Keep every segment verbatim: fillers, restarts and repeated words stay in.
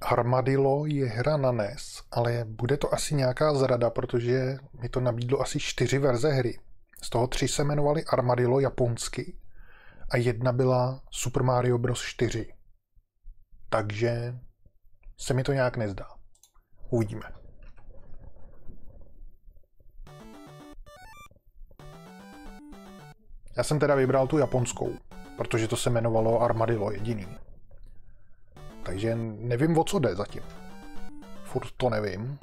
Armadillo je hra na N E S, ale bude to asi nějaká zrada, protože mi to nabídlo asi čtyři verze hry. Z toho tři se jmenovaly Armadillo japonsky a jedna byla Super Mario Bros. čtyři. Takže se mi to nějak nezdá. Uvidíme. Já jsem teda vybral tu japonskou, protože to se jmenovalo Armadillo jediný. Takže nevím, o co jde zatím. Furt to nevím.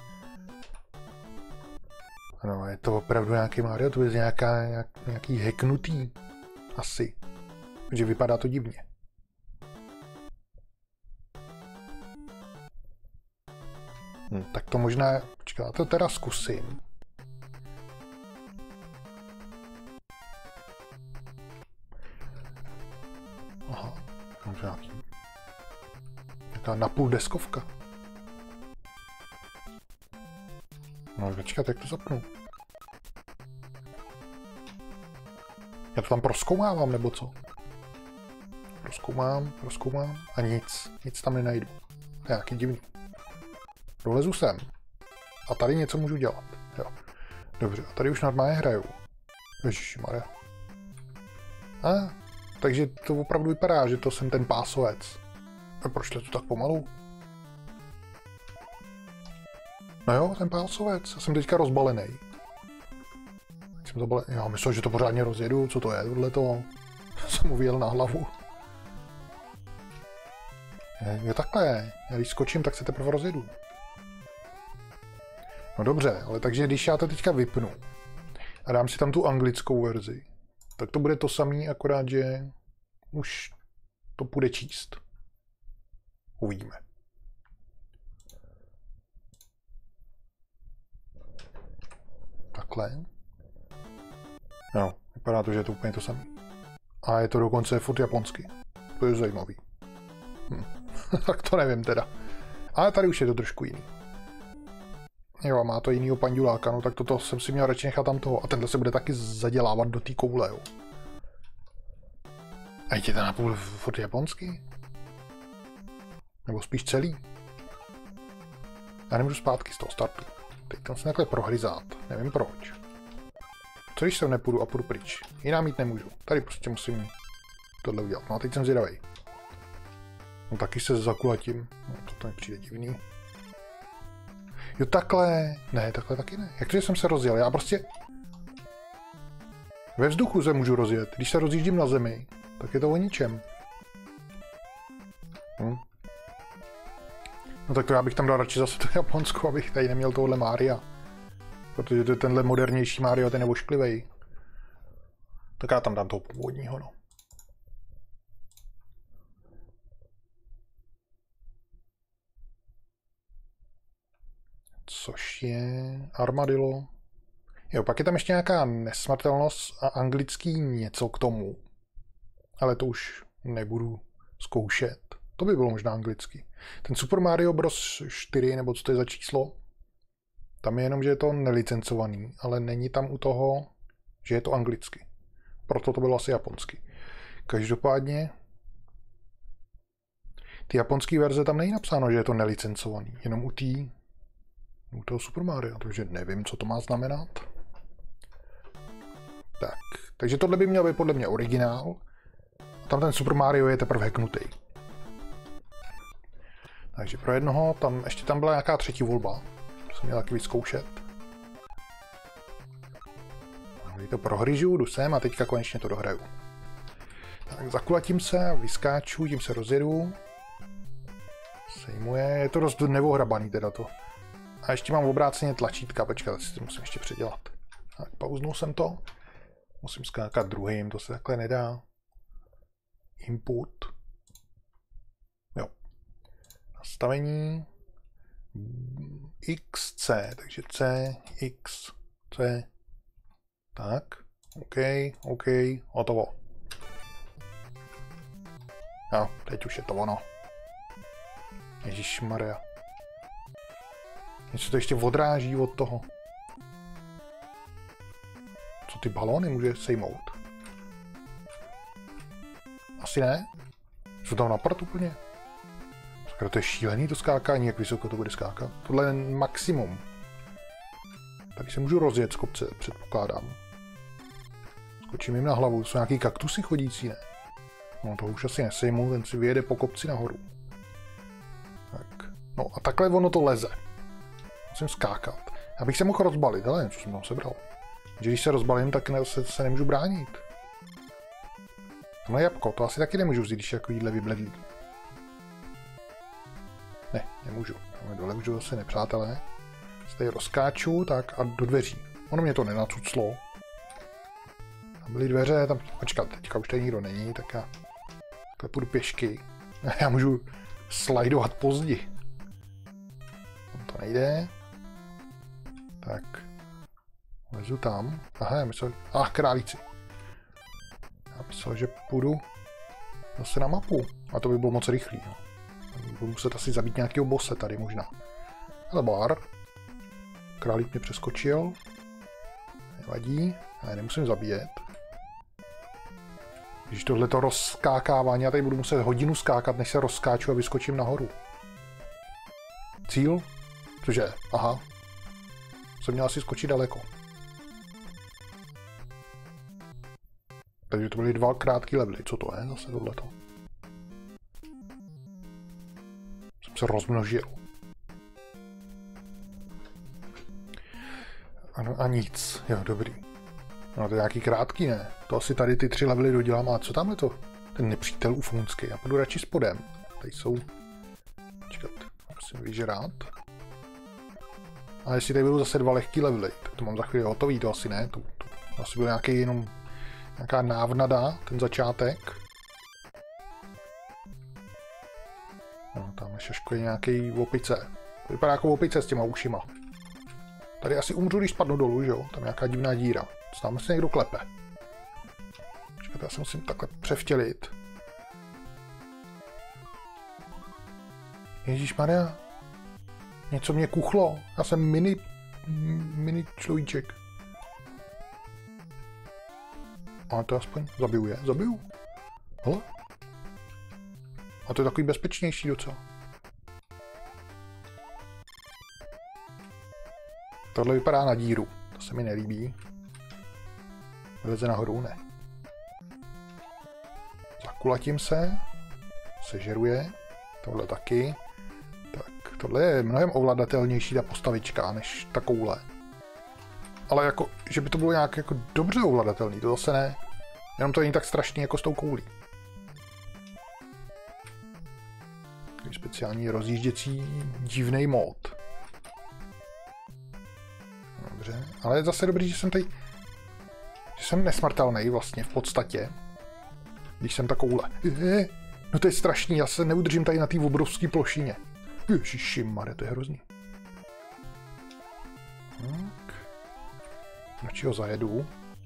No, je to opravdu nějaký Mario, to je nějaká, nějak, nějaký hacknutý. Asi. Takže vypadá to divně. Hm, tak to možná... Počkej, já to teda zkusím. Aha, možná nějaký... Nějaká napůl deskovka. No, počkat, jak to zapnu? Já to tam prozkoumávám, nebo co? Prozkoumám, prozkoumám a nic. Nic tam nenajdu. Nějaký divný. Dolezu sem. A tady něco můžu dělat. Jo. Dobře, a tady už normálně hraju. Ježišmarja. A, takže to opravdu vypadá, že to jsem ten pásovec. A proč to tak pomalu? No jo, ten pásovec. Já jsem teďka rozbalený. Jsem to bale... Já myslím, že to pořádně rozjedu. Co to je? Tohle to jsem uvěl na hlavu. Je, je takhle. Já když skočím, tak se teprve rozjedu. No dobře, ale takže když já to teďka vypnu a dám si tam tu anglickou verzi, tak to bude to samý, akorát, že už to půjde číst. Uvidíme. Takhle. No, vypadá to, že je to úplně to samé. A je to dokonce furt japonsky. To je zajímavý. Hm. Tak to nevím teda. Ale tady už je to trošku jiný. Jo, má to jinýho panduláka, no tak toto jsem si měl radši nechat tam toho. A tenhle se bude taky zadělávat do té koule, jo. A je to napůl furt japonsky? Nebo spíš celý? Já nemůžu zpátky z toho startu. Teď tam se takhle prohryzát. Nevím proč. Co když se nepůjdu a půjdu pryč? Jiná mít nemůžu. Tady prostě musím tohle udělat. No a teď jsem zvědavej. No taky se zakulatím. No to mi přijde divný. Jo takhle. Ne, takhle taky ne. Jak to, že jsem se rozjel? Já prostě... Ve vzduchu se můžu rozjet. Když se rozjíždím na zemi, tak je to o ničem. Hm. No tak to já bych tam dal radši zase to Japonsko, abych tady neměl tohle Mária. Protože to je tenhle modernější Mario, ten je ošklivej. Tak já tam dám toho původního, no. Což je Armadillo. Jo, pak je tam ještě nějaká nesmrtelnost a anglický něco k tomu. Ale to už nebudu zkoušet. To by bylo možná anglicky. Ten Super Mario Bros. čtyři, nebo co to je za číslo, tam je jenom, že je to nelicencovaný, ale není tam u toho, že je to anglicky. Proto to bylo asi japonsky. Každopádně ty japonské verze tam není napsáno, že je to nelicencovaný. Jenom u, tý, u toho Super Mario, takže nevím, co to má znamenat. Tak, takže tohle by měl být podle mě originál. A tam ten Super Mario je teprve hacknutý. Takže pro jednoho, tam ještě tam byla nějaká třetí volba. To jsem měl taky vyzkoušet. Teď to prohryžu, jdu sem a teďka konečně to dohraju. Tak zakulatím se, vyskáču, tím se rozjedu. Sejmuje, je to dost nevohrabaný teda to. A ještě mám obráceně tlačítka, počkat, si to musím ještě předělat. Tak pauznul jsem to. Musím skákat druhým, to se takhle nedá. Input. Jo. Nastavení. X, C, takže C, X, C. Tak, OK, OK, hotovo. Jo, teď už je to ono. Ježišmarja. Něco to ještě odráží od toho. Co ty balóny může sejmout? Asi ne? Jsou tam na prd úplně? Proto je šílený to skákání, jak vysoko to bude skákat. Tohle je maximum. Tady se můžu rozjet z kopce, předpokládám. Skočím jim na hlavu, jsou nějaký kaktusy chodící, ne? No to už asi nesejmu, ten si vyjede po kopci nahoru. Tak. No a takhle ono to leze. Musím skákat. Abych se mohl rozbalit, ale něco jsem tam sebral. Že když se rozbalím, tak ne, se, se nemůžu bránit. Tohle jabko, to asi taky nemůžu vzít, když je takovýhle vybledlý. Ne, nemůžu. Tam dole můžu zase nepřátelé. Se tady rozkáču, tak a do dveří. Ono mě to nenacuclo. Tam byly dveře, tam... Počkat, teďka už tady nikdo není, tak já... Takhle půjdu pěšky. Já můžu slajdovat pozdi. Tam to nejde. Tak. Lezu tam. Aha, já myslel... Ach, králíci. Já myslel, že půjdu zase na mapu. A to by bylo moc rychlý. No. Budu muset asi zabít nějakého bose tady možná. Ale bar. Králík mě přeskočil. Nevadí. Já je nemusím zabíjet. Když tohleto rozskákávání, já tady budu muset hodinu skákat, než se rozskáču a vyskočím nahoru. Cíl? Cože? Aha. Jsem měl asi skočit daleko. Takže to byly dva krátký levely. Co to je zase tohleto? Jsem se rozmnožil. Ano, a nic. Jo, dobrý. No to je nějaký krátký, ne? To asi tady ty tři levely dodělám. A co tam je to? Ten nepřítel ufonský. Já půjdu radši spodem. Tady jsou... Čekat. Musím vyžrát. A jestli tady budou zase dva lehký levely, tak to mám za chvíli hotový. To asi ne. To, to asi byl nějaký jenom... Nějaká návnada, ten začátek. No, tam je šaško je nějaký opice. To vypadá jako opice s těma ušima. Tady asi umřu, když spadnu dolů, že jo? Tam je nějaká divná díra. Tam se někdo klepe. Počkejte, já se musím takhle převtělit. Ježíšmarja. Něco mě kuchlo. Já jsem mini... mini človíček. Ale to aspoň zabiju je. Zabiju. Hele. A to je takový bezpečnější docela. Tohle vypadá na díru. To se mi nelíbí. Vyleze nahoru, ne. Zakulatím se. Sežeruje. Tohle taky. Tak, tohle je mnohem ovladatelnější ta postavička, než ta koule. Ale jako, že by to bylo nějak jako dobře ovladatelný, to zase ne. Jenom to není tak strašný jako s tou koulí. Takový speciální rozjížděcí divnej mod. Dobře, ale je zase dobrý, že jsem tady... Že jsem nesmrtelný vlastně v podstatě. Když jsem ta koule. Je, no to je strašný, já se neudržím tady na té obrovské plošině. Ježišimare, to je hrozný. Tak. Radši ho zajedu.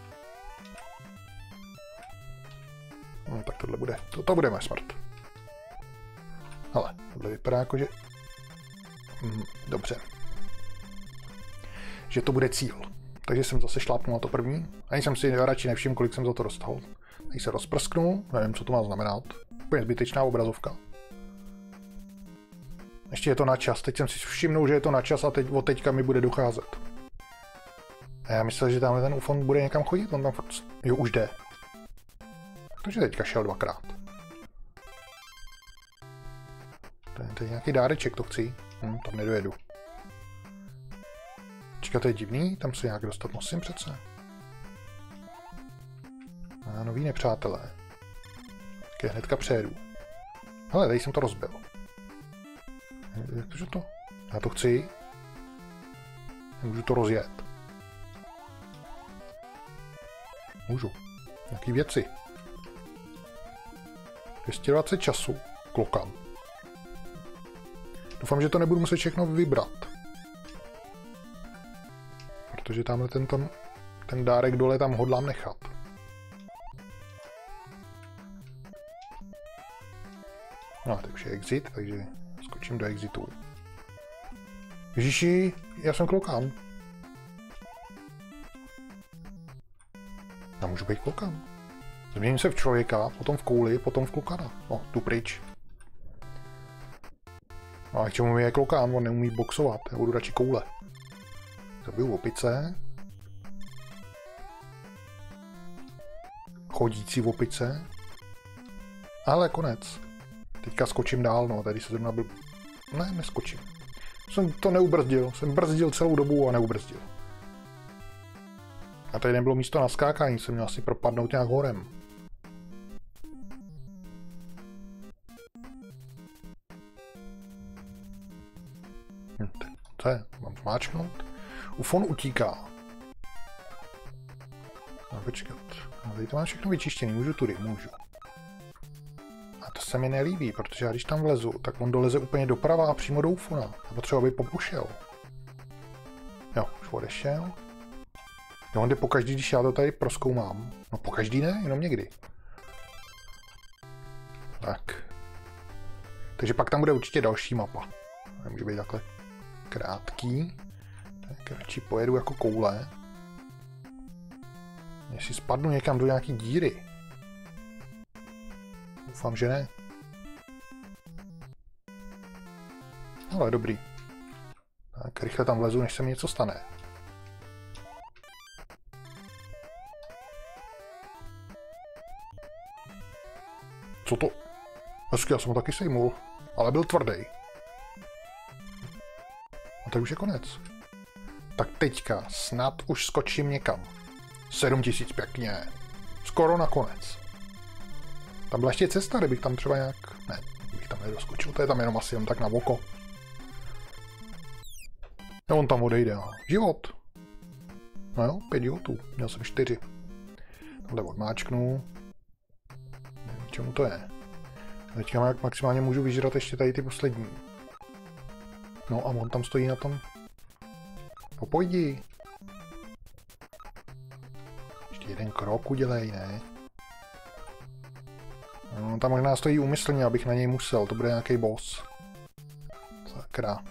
No tak tohle bude, to, to bude moje smrt. Ale tohle vypadá jako, že... Hm, dobře. Že to bude cíl. Takže jsem zase šlápnul na to první. Ani jsem si radši nevšiml, kolik jsem za to dostal. Teď se rozprsknu, nevím, co to má znamenat. Úplně zbytečná obrazovka. Ještě je to na čas, teď jsem si všimnul, že je to na čas a teď, od teďka mi bude docházet. A já myslel, že tamhle ten ufon bude někam chodit, on tam fakt... Jo, už jde. Takže teďka šel dvakrát. To je, to je nějaký dáreček, to chci. Hm, tam nedojedu. Čekat, to je divný, tam se nějak dostat musím přece. A noví nepřátelé. Tak je hnedka přejedu. Hele, tady jsem to rozbil. Jak to, že to? Já to chci. Můžu to rozjet. Můžu. Nějaký věci. dvě stě dvacet času. Klokám. Doufám, že to nebudu muset všechno vybrat. Protože tamhle ten, ten, ten dárek dole tam hodlám nechat. No, tak už je exit, takže skočím do exitu. Ježiši, já jsem klokán. Já můžu být klokán. Změním se v člověka, potom v kouli, potom v klokana. No, tu pryč. No a k čemu mi je klokán, on neumí boxovat, já budu radši koule. Zabiju opice. Chodící opice. Ale konec. Teďka skočím dál, no, tady se zrovna byl... Ne, neskočím. Jsem to neubrzdil, jsem brzdil celou dobu a neubrzdil. A tady nebylo místo na skákání, jsem měl asi propadnout nějak horem. Hm, co je? Mám zmáčknout? Ufon utíká. No, počkat. No, tady to mám všechno vyčištěný, můžu tudy, můžu. A to se mi nelíbí, protože já když tam vlezu, tak on doleze úplně doprava a přímo do Ufona. A potřeba, aby popušel. Jo, už odešel. Jo, on jde pokaždý, když já to tady prozkoumám. No pokaždý ne, jenom někdy. Tak. Takže pak tam bude určitě další mapa. Může být takhle krátký. Tak radši pojedu jako koule. Jestli spadnu někam do nějaký díry. Doufám, že ne. Ale dobrý. Tak rychle tam vlezu, než se mi něco stane. Co to? Hezky, já jsem ho taky sejmul, ale byl tvrdý. A tak už je konec. Tak teďka snad už skočím někam. sedm tisíc pěkně. Skoro na konec. Tam byla ještě cesta, kdybych tam třeba nějak... Ne, bych tam nedoskočil, to je tam jenom asi jen tak na oko. A on tam odejde, no. Život. No jo, pět životů. Měl jsem čtyři. Tohle odmáčknu. Nevím, čemu to je. A teďka maximálně můžu vyžrat ještě tady ty poslední. No a on tam stojí na tom. No pojdi. Ještě jeden krok udělej, ne? No, tam možná stojí úmyslně, abych na něj musel. To bude nějaký boss. Sakra.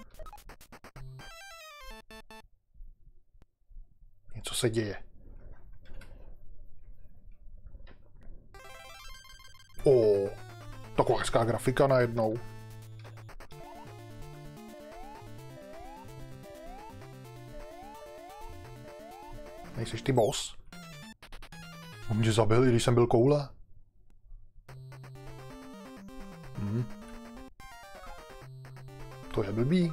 Něco se děje. O, taková hezká grafika najednou. Nejseš ty boss? On mě zabil, i když jsem byl koule. Hm. To je blbý.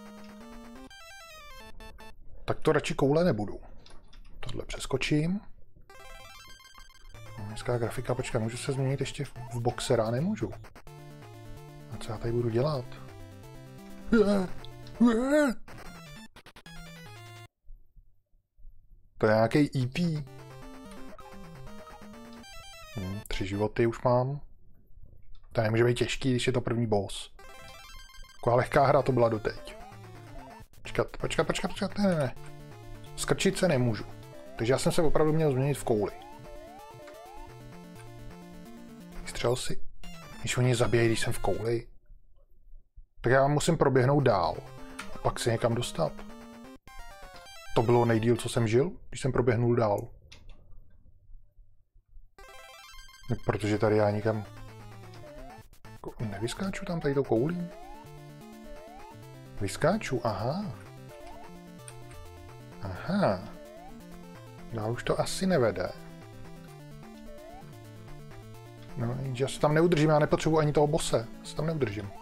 Tak to radši koule nebudu. Tohle přeskočím. Hezká grafika, počkej, můžu se změnit ještě v boxera? Nemůžu. A co já tady budu dělat? To je nějaký E T. Hm, tři životy už mám. To nemůže být těžký, když je to první boss. Taková lehká hra to byla doteď. Počkat, počkat, počkat, počkat, ne, ne, ne. Skrčit se nemůžu. Takže já jsem se opravdu měl změnit v kouli. Střel si. Když oni zabíjejí, když jsem v kouli. Tak já musím proběhnout dál. A pak se někam dostat. To bylo nejdýl, co jsem žil, když jsem proběhnul dál. Protože tady já nikam... Nevyskáču tam tady to koulí? Vyskáču, aha. Aha. Dál už to asi nevede. No, já se tam neudržím, já nepotřebuji ani toho bose. Já se tam neudržím.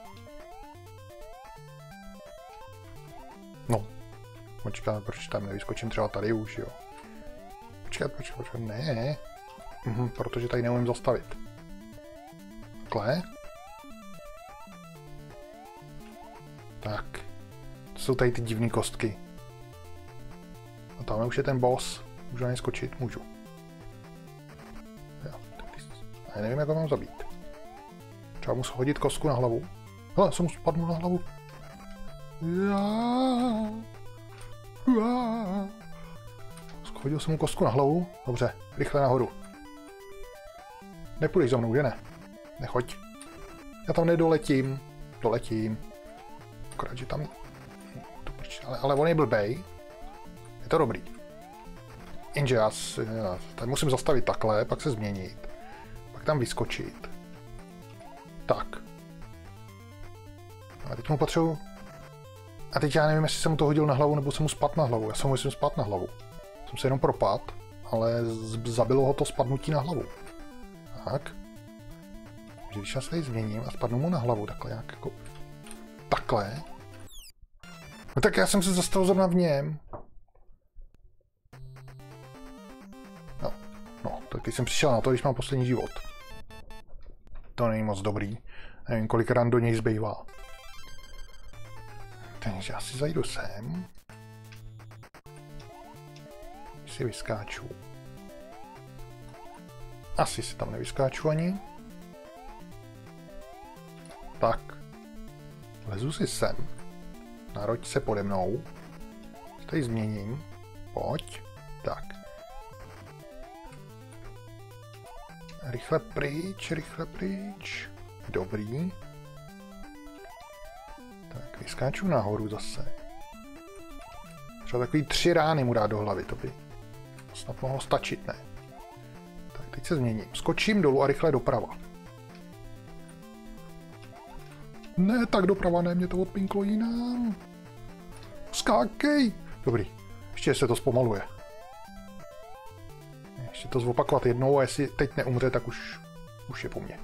No. Počkat, proč tam nevyskočím třeba tady už, jo. Počkat, počkat, počkat, ne. Mhm, protože tady neumím zastavit. Takhle. Tak. To jsou tady ty divné kostky. A tam už je ten boss. Můžu na ně skočit? Můžu. Jo, já nevím, jak ho mám zabít. Třeba musím hodit kostku na hlavu. Hele, jsem mu spadnul na hlavu. Já. Já. Hodil jsem mu kostku na hlavu. Dobře, rychle nahoru. Nepůjdeš za mnou, že ne? Nechoď. Já tam nedoletím. Doletím. Akorát, že tam... Ale, ale on je blbej. Je to dobrý. Jenže já, já tady musím zastavit takhle, pak se změnit. Pak tam vyskočit. Tak. A teď mu potřebuji... A teď já nevím, jestli jsem mu to hodil na hlavu, nebo jsem mu spadl na hlavu. Já jsem mu myslím spadl na hlavu. Jsem se jenom propadl, ale zabilo ho to spadnutí na hlavu. Tak. Takže když já se tady změním a spadnu mu na hlavu, takhle nějak jako... Takhle. No tak já jsem se zastavil zrovna v něm. No, no, tak teď jsem přišel na to, když mám poslední život. To není moc dobrý. Nevím, kolik ran do něj zbývá. Takže já si zajdu sem. Si vyskáču. Asi si tam nevyskáču ani. Tak. Lezu si sem. Naroď se pode mnou. Tady změním. Pojď. Tak. Rychle pryč, rychle pryč. Dobrý. Tak, vyskáču nahoru zase. Třeba takový tři rány mu dát do hlavy, to by snad mohlo stačit, ne? Tak, teď se změním. Skočím dolů a rychle doprava. Ne, tak doprava, ne, mě to odpinklo jinam. Skákej! Dobrý, ještě se to zpomaluje. Ještě to zopakovat jednou a jestli teď neumře, tak už, už je po mně.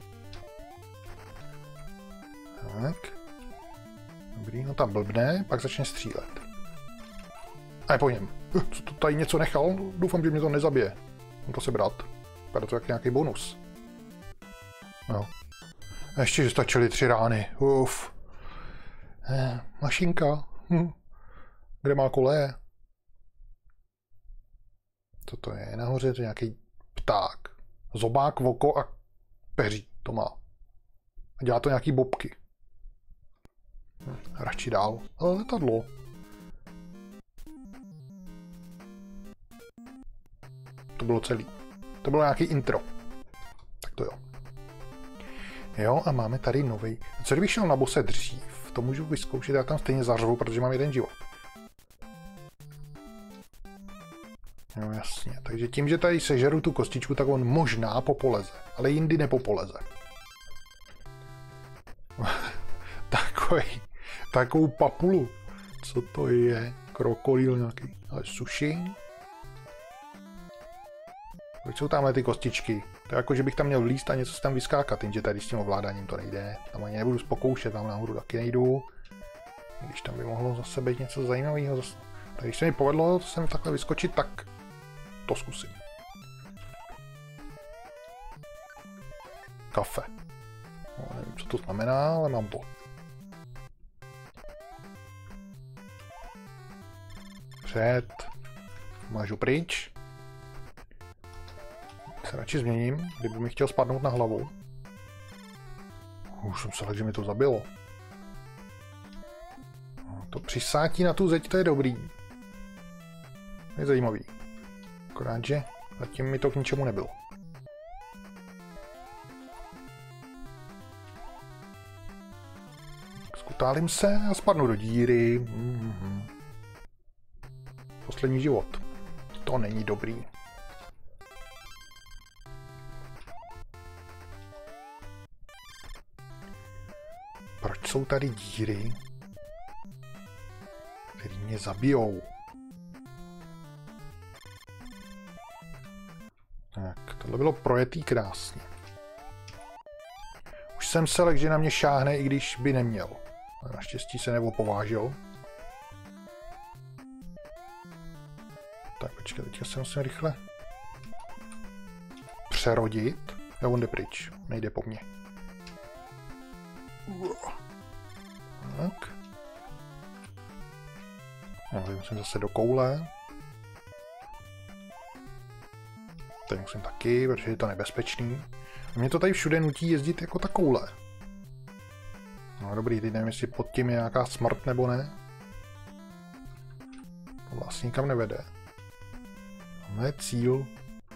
Tak. Dobrý, no tam blbne, pak začne střílet. A je po něm. Co to tady něco nechal? Doufám, že mě to nezabije. Mám to sebrat. Vypadá to jak nějaký bonus. No. A ještě, že stačily tři rány. Uf. Eh, mašinka. Hm. Kde má koleje? Co to je? Nahoře je to nějaký pták. Zobák, voko a peří. To má. A dělá to nějaký bobky. Hm. Radši dál. Ale letadlo. To bylo celý. To bylo nějaký intro. Tak to jo. Jo, a máme tady nový. Co kdybych šel na bose dřív? To můžu vyzkoušet, já tam stejně zařvu, protože mám jeden život. Jo, jasně. Takže tím, že tady sežeru tu kostičku, tak on možná popoleze. Ale jindy nepopoleze. Takový. Takovou papulu. Co to je? Krokodýl nějaký. Ale sushi. Proč jsou tamhle ty kostičky? To je jako, že bych tam měl vlízt a něco si tam vyskákat, jenže tady s tím ovládáním to nejde. Tam ani nebudu pokoušet, tam nahoru taky nejdu. Když tam by mohlo zase být něco zajímavého. Zase. Tak když se mi povedlo to sem takhle vyskočit, tak to zkusím. Kafe. No, nevím, co to znamená, ale mám to. Před. Mážu pryč. Se radši změním, kdyby mi chtěl spadnout na hlavu. Už jsem se lekl, že mi to zabilo. To přisátí na tu zeď, to je dobrý. To je zajímavý. Akorát, že zatím mi to k ničemu nebylo. Skutálím se a spadnu do díry. Mm-hmm. Poslední život. To není dobrý. Proč jsou tady díry, které mě zabijou? Tak, tohle bylo projetý krásně. Už jsem se lekl, že na mě šáhne, i když by neměl. Naštěstí se neopovážil. Tak, počkej, teďka se musím rychle přerodit. A on jde pryč, nejde po mně. Tak. Já musím zase do koule. Tady musím taky, protože je to nebezpečný. A mě to tady všude nutí jezdit jako ta koule. No dobrý, teď nevím, jestli pod tím je nějaká smrt nebo ne. To vlastně nikam nevede. Máme cíl.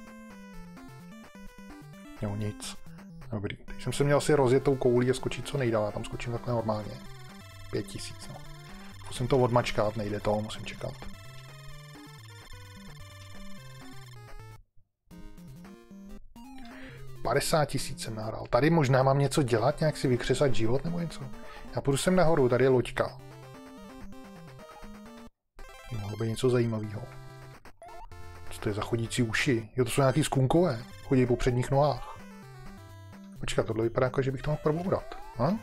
Jo, nic. Dobrý, teď jsem se měl asi rozjet tou koulí a skočit co nejdál, já tam skočím takhle normálně. Pět tisíc, no. Musím to odmačkat, nejde to, musím čekat. padesát tisíc jsem nahrál. Tady možná mám něco dělat, nějak si vykřesat život nebo něco. Já půjdu sem nahoru, tady je loďka. Mohlo být něco zajímavého. Co to je za chodící uši? Jo, to jsou nějaký skunkové. Chodí po předních nohách. Počkat, tohle vypadá jako, že bych to mohl probourat. Hm?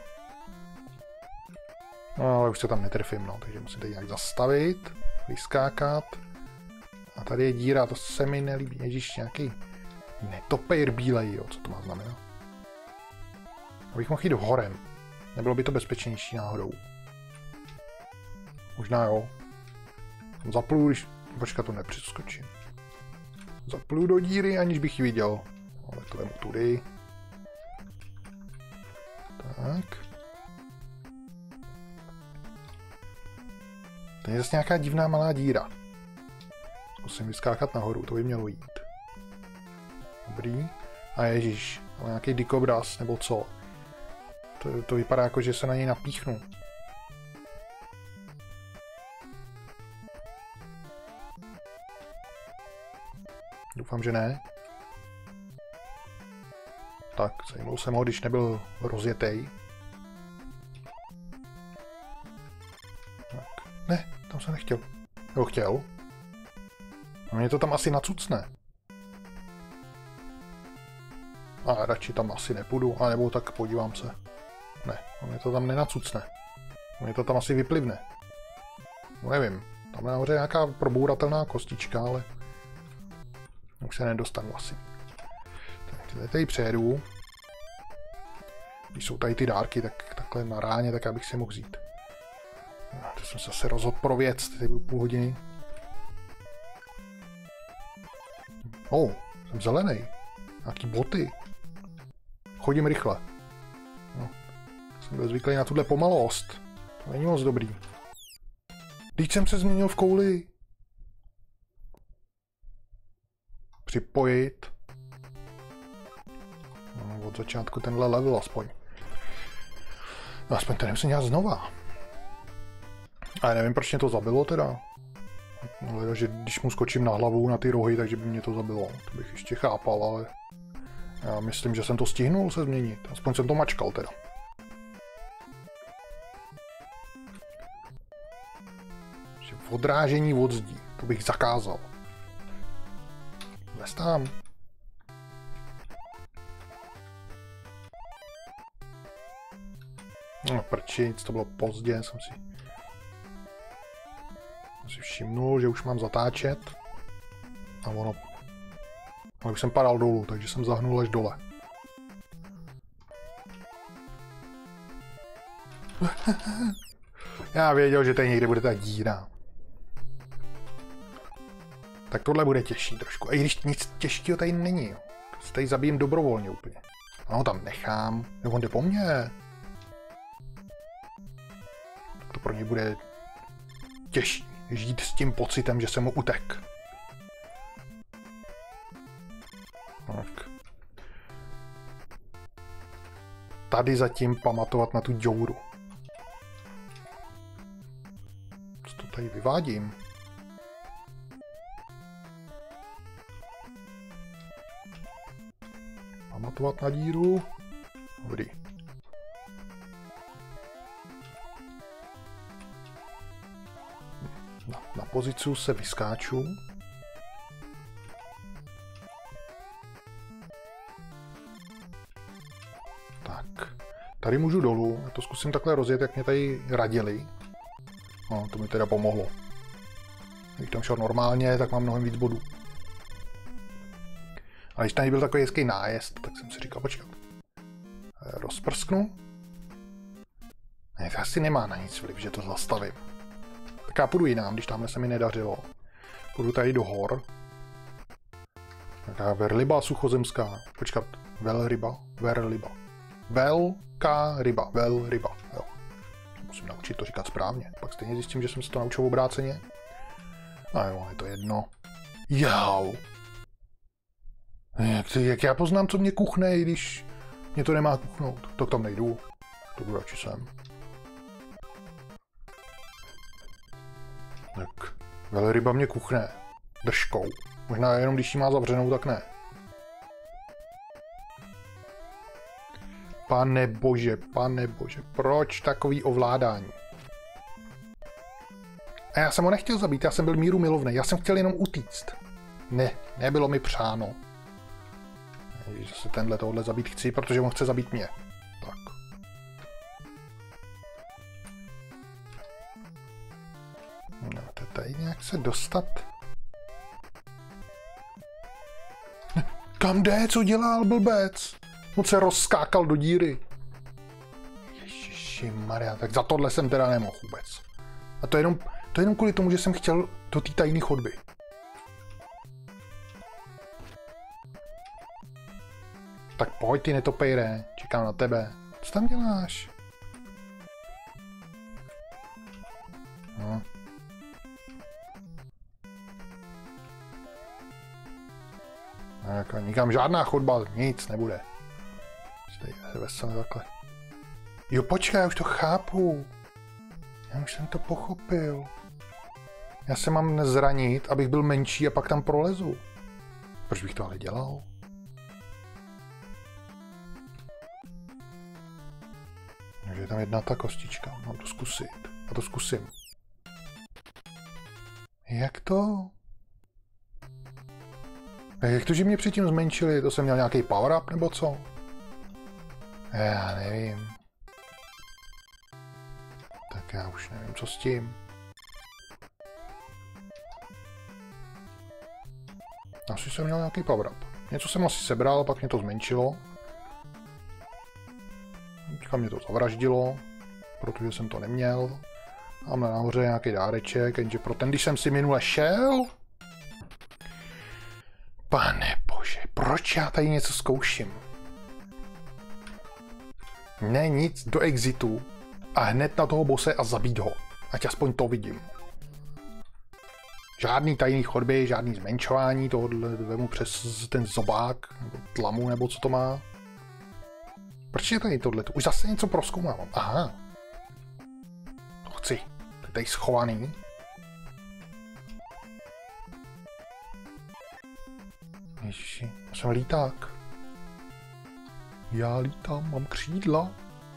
No, ale už se tam netrefím, no, takže musím tady nějak zastavit, vyskákat. A tady je díra, to se mi nelíbí. Ježíš, nějaký netopejr bílej, jo, co to má znamenat? Abych mohl jít horem. Nebylo by to bezpečnější náhodou. Možná jo. Zaplu, když... Počkat, to nepřeskočím. Zaplu do díry, aniž bych ji viděl. Ale to vemu tudy. Tak. To je zase nějaká divná malá díra. Musím vyskákat nahoru, to by mělo jít. Dobrý. A ježíš, ale nějaký dikobraz, nebo co? To, to vypadá jako, že se na něj napíchnu. Doufám, že ne. Tak, zajímal jsem ho, když nebyl rozjetej. Tak. Ne, tam jsem nechtěl. Jo, chtěl. A mě to tam asi nacucne. A radši tam asi nepůjdu, anebo tak podívám se. Ne, mě to tam nenacucne. Mě to tam asi vyplivne. No nevím, tam nahoře je nějaká probouratelná kostička, ale už se nedostanu asi. Tak tady přejedu. Když jsou tady ty dárky, tak takhle na ráně, tak abych si mohl vzít. No, to jsem se zase rozhodl pro věc, tady budu půl hodiny. Oh, jsem zelený. Nějaký boty. Chodím rychle. No, jsem byl zvyklý na tuhle pomalost. To není moc dobrý. Když jsem se změnil v kouli. Připojit. No, od začátku tenhle level aspoň. No, aspoň ten musím dělat znova. Ale nevím, proč mě to zabilo teda. No, že když mu skočím na hlavu, na ty rohy, takže by mě to zabilo. To bych ještě chápal, ale já myslím, že jsem to stihnul se změnit. Aspoň jsem to mačkal teda. V odrážení od zdí. To bych zakázal. Vlez tam. No prčic, to bylo pozdě, jsem si... Jsem si všimnul, že už mám zatáčet. A ono... Ale už jsem padal dolů, takže jsem zahnul až dole. Já věděl, že tady někde bude ta díra. Tak tohle bude těžší trošku. A i když nic těžkého tady není, jo. Se tady zabijem dobrovolně úplně. A ho tam nechám. Jo, on jde po mně. Tak to pro něj bude těžší. Žít s tím pocitem, že jsem mu utek. Tak. Tady zatím pamatovat na tu děuru. Co to tady vyvádím? Pamatovat na díru. Dobrý. Na, na pozici se vyskáču. Tak. Tady můžu dolů. Já to zkusím takhle rozjet, jak mě tady radili. No, to mi teda pomohlo. Když tam šel normálně, tak mám mnohem víc bodů. A když tady byl takový hezký nájezd, tak jsem si říkal, počkat. Rozprsknu. Ne, to asi nemá na nic vliv, že to zastavím. Tak já půjdu jinam, když tamhle se mi nedařilo. Půjdu tady do hor. Taká verliba suchozemská. Počkat, velryba, verliba. Velká ryba, velryba, jo. Musím naučit to říkat správně. Pak stejně zjistím, že jsem se to naučil obráceně. A jo, je to jedno. Jau. Jak, jak já poznám, co mě kuchne, když mě to nemá kuchnout? Tak tam nejdu. To jdu radši sem. Tak, velryba mě kuchne. Držkou. Možná jenom když ji má zavřenou, tak ne. Pane bože, pane bože, proč takový ovládání? A já jsem ho nechtěl zabít, já jsem byl míru milovný, já jsem chtěl jenom utíct. Ne, nebylo mi přáno. Že se tenhle tohle zabít chci, protože on chce zabít mě. Tak. No, to tady nějak se dostat. Kam jde? Co dělal blbec? On se rozskákal do díry. Ježišimaria, tak za tohle jsem teda nemohl vůbec. A to je jenom, to je jenom kvůli tomu, že jsem chtěl do té tajné chodby. Tak pojď ty netopejre, čekám na tebe. Co tam děláš? No. Jako, nikam žádná chodba, nic nebude. Tady je veselé takhle. Jo, počkej, já už to chápu. Já už jsem to pochopil. Já se mám zranit, abych byl menší a pak tam prolezu. Proč bych to ale dělal? Takže je tam jedna ta kostička, mám to zkusit. A to zkusím. Jak to? Jak to, že mě předtím zmenšili? To jsem měl nějaký power up nebo co? Já nevím. Tak já už nevím, co s tím. Asi jsem měl nějaký power up. Něco jsem asi sebral, pak mě to zmenšilo. Teďka mě to zavraždilo, protože jsem to neměl. Mám nahoře nějaký dáreček, jenže pro ten, když jsem si minule šel... Pane bože, proč já tady něco zkouším? Ne, nic, do exitu a hned na toho bose a zabít ho. Ať aspoň to vidím. Žádný tajný chodby, žádný zmenšování, tohohle vemu přes ten zobák, nebo tlamu, nebo co to má. Proč je tady tohleto? Už zase něco prozkoumávám. Aha. To chci. To je tady schovaný. Ježiši, já jsem líták. Já lítám, mám křídla.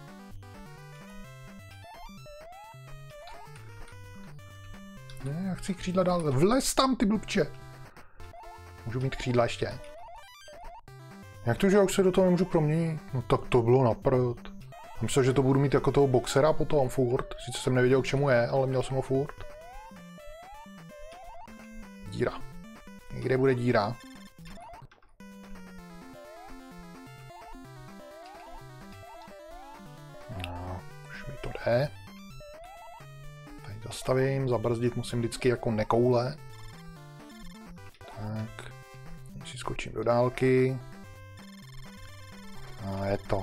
Ne, já chci křídla dál. Vlez tam, ty blbče. Můžu mít křídla ještě. Jak to, že já už se do toho nemůžu proměnit? No tak to bylo na prd. Myslel, že to budu mít jako toho boxera potom furt. Sice jsem nevěděl, k čemu je, ale měl jsem ho furt. Díra. Někde bude díra. No, už mi to jde. Tady zastavím, zabrzdit musím vždycky jako nekoule. Tak. Teď si skočím do dálky. A je to.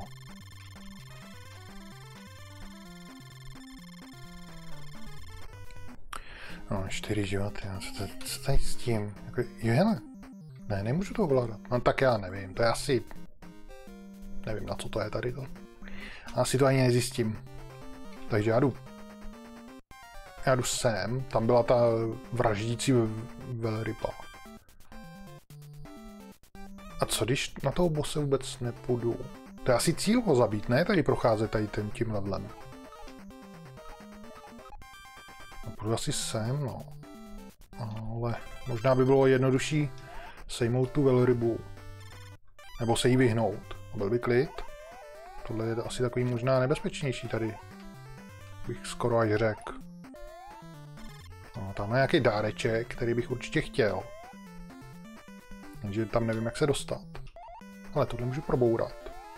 No, čtyři životy, co, to, co tady s tím? Jako, jo, hele. Ne, nemůžu to ovládat. No tak já nevím, to je asi... Nevím, na co to je tady to. Asi to ani nezjistím. Takže já jdu. Já jdu sem, tam byla ta vraždící velryba. A co když na toho bose vůbec nepůjdu? To je asi cíl ho zabít, ne? Tady procházet tady tím, tím levelem. A půjdu asi sem, no. Ale možná by bylo jednodušší sejmout tu velrybu. Nebo se jí vyhnout. A byl by klid. Tohle je asi takový možná nebezpečnější tady. Bych skoro až řekl. No, tam je nějaký dáreček, který bych určitě chtěl. Takže tam nevím, jak se dostat. Ale tohle můžu probourat.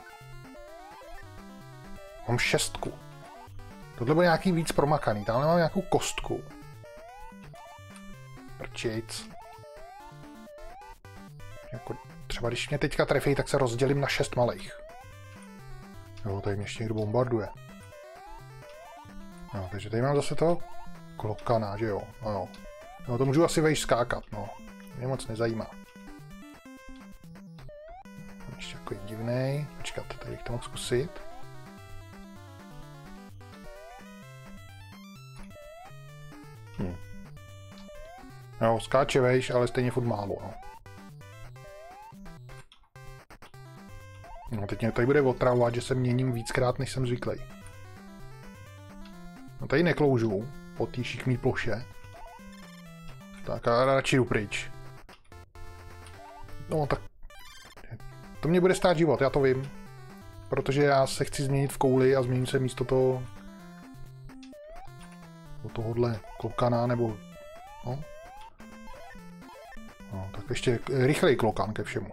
Mám šestku. Tohle bude nějaký víc promakaný. Tamhle mám nějakou kostku. Prčic. Jako, třeba když mě teďka trefí, tak se rozdělím na šest malých. Jo, tady mě ještě někdo bombarduje. No, takže tady mám zase toho klokana, že jo? No jo. No to můžu asi vejš skákat, no. Mě moc nezajímá. Ještě jako divnej. Počkat, tady bych to mohl zkusit. Hm. Jo, skáče vejš, ale stejně furt málo, no. No, teď mě tady bude otravovat, že se měním víckrát, než jsem zvyklý. No tady nekloužu po té šikmý ploše. Tak a radši jdu pryč. No tak... To mě bude stát život, já to vím. Protože já se chci změnit v kouli a změním se místo toho... do tohohle klokana, nebo... No. No, tak ještě rychlej klokan ke všemu.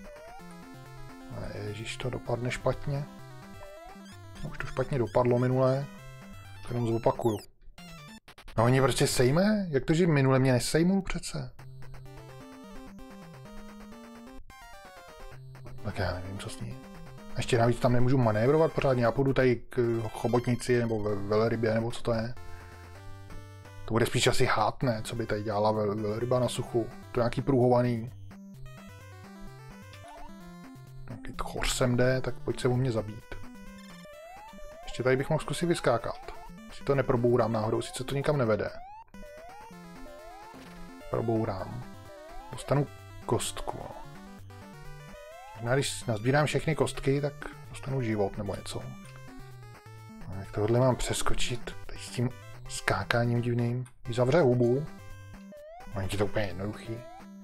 Ježíš, to dopadne špatně. No, už to špatně dopadlo minulé. To jenom zopakuju. No oni prostě sejme? Jak to, že minule mě nesejmul přece? Tak já nevím, co s ní. Ještě navíc tam nemůžu manévrovat pořádně. Já půjdu tady k chobotnici nebo velrybě, nebo co to je. To bude spíš asi hád, ne? Co by tady dělala velryba na suchu. To je nějaký pruhovaný. Nějaký tchor sem jde, tak pojď se o mě zabít. Ještě tady bych mohl zkusit vyskákat. Si to neprobourám náhodou, sice to nikam nevede. Probourám. Dostanu kostku. Možná když nazbírám všechny kostky, tak dostanu život nebo něco. A jak tohle mám přeskočit? Tady s tím skákáním divným. Když zavře hubu. Není ti to úplně jednoduchý.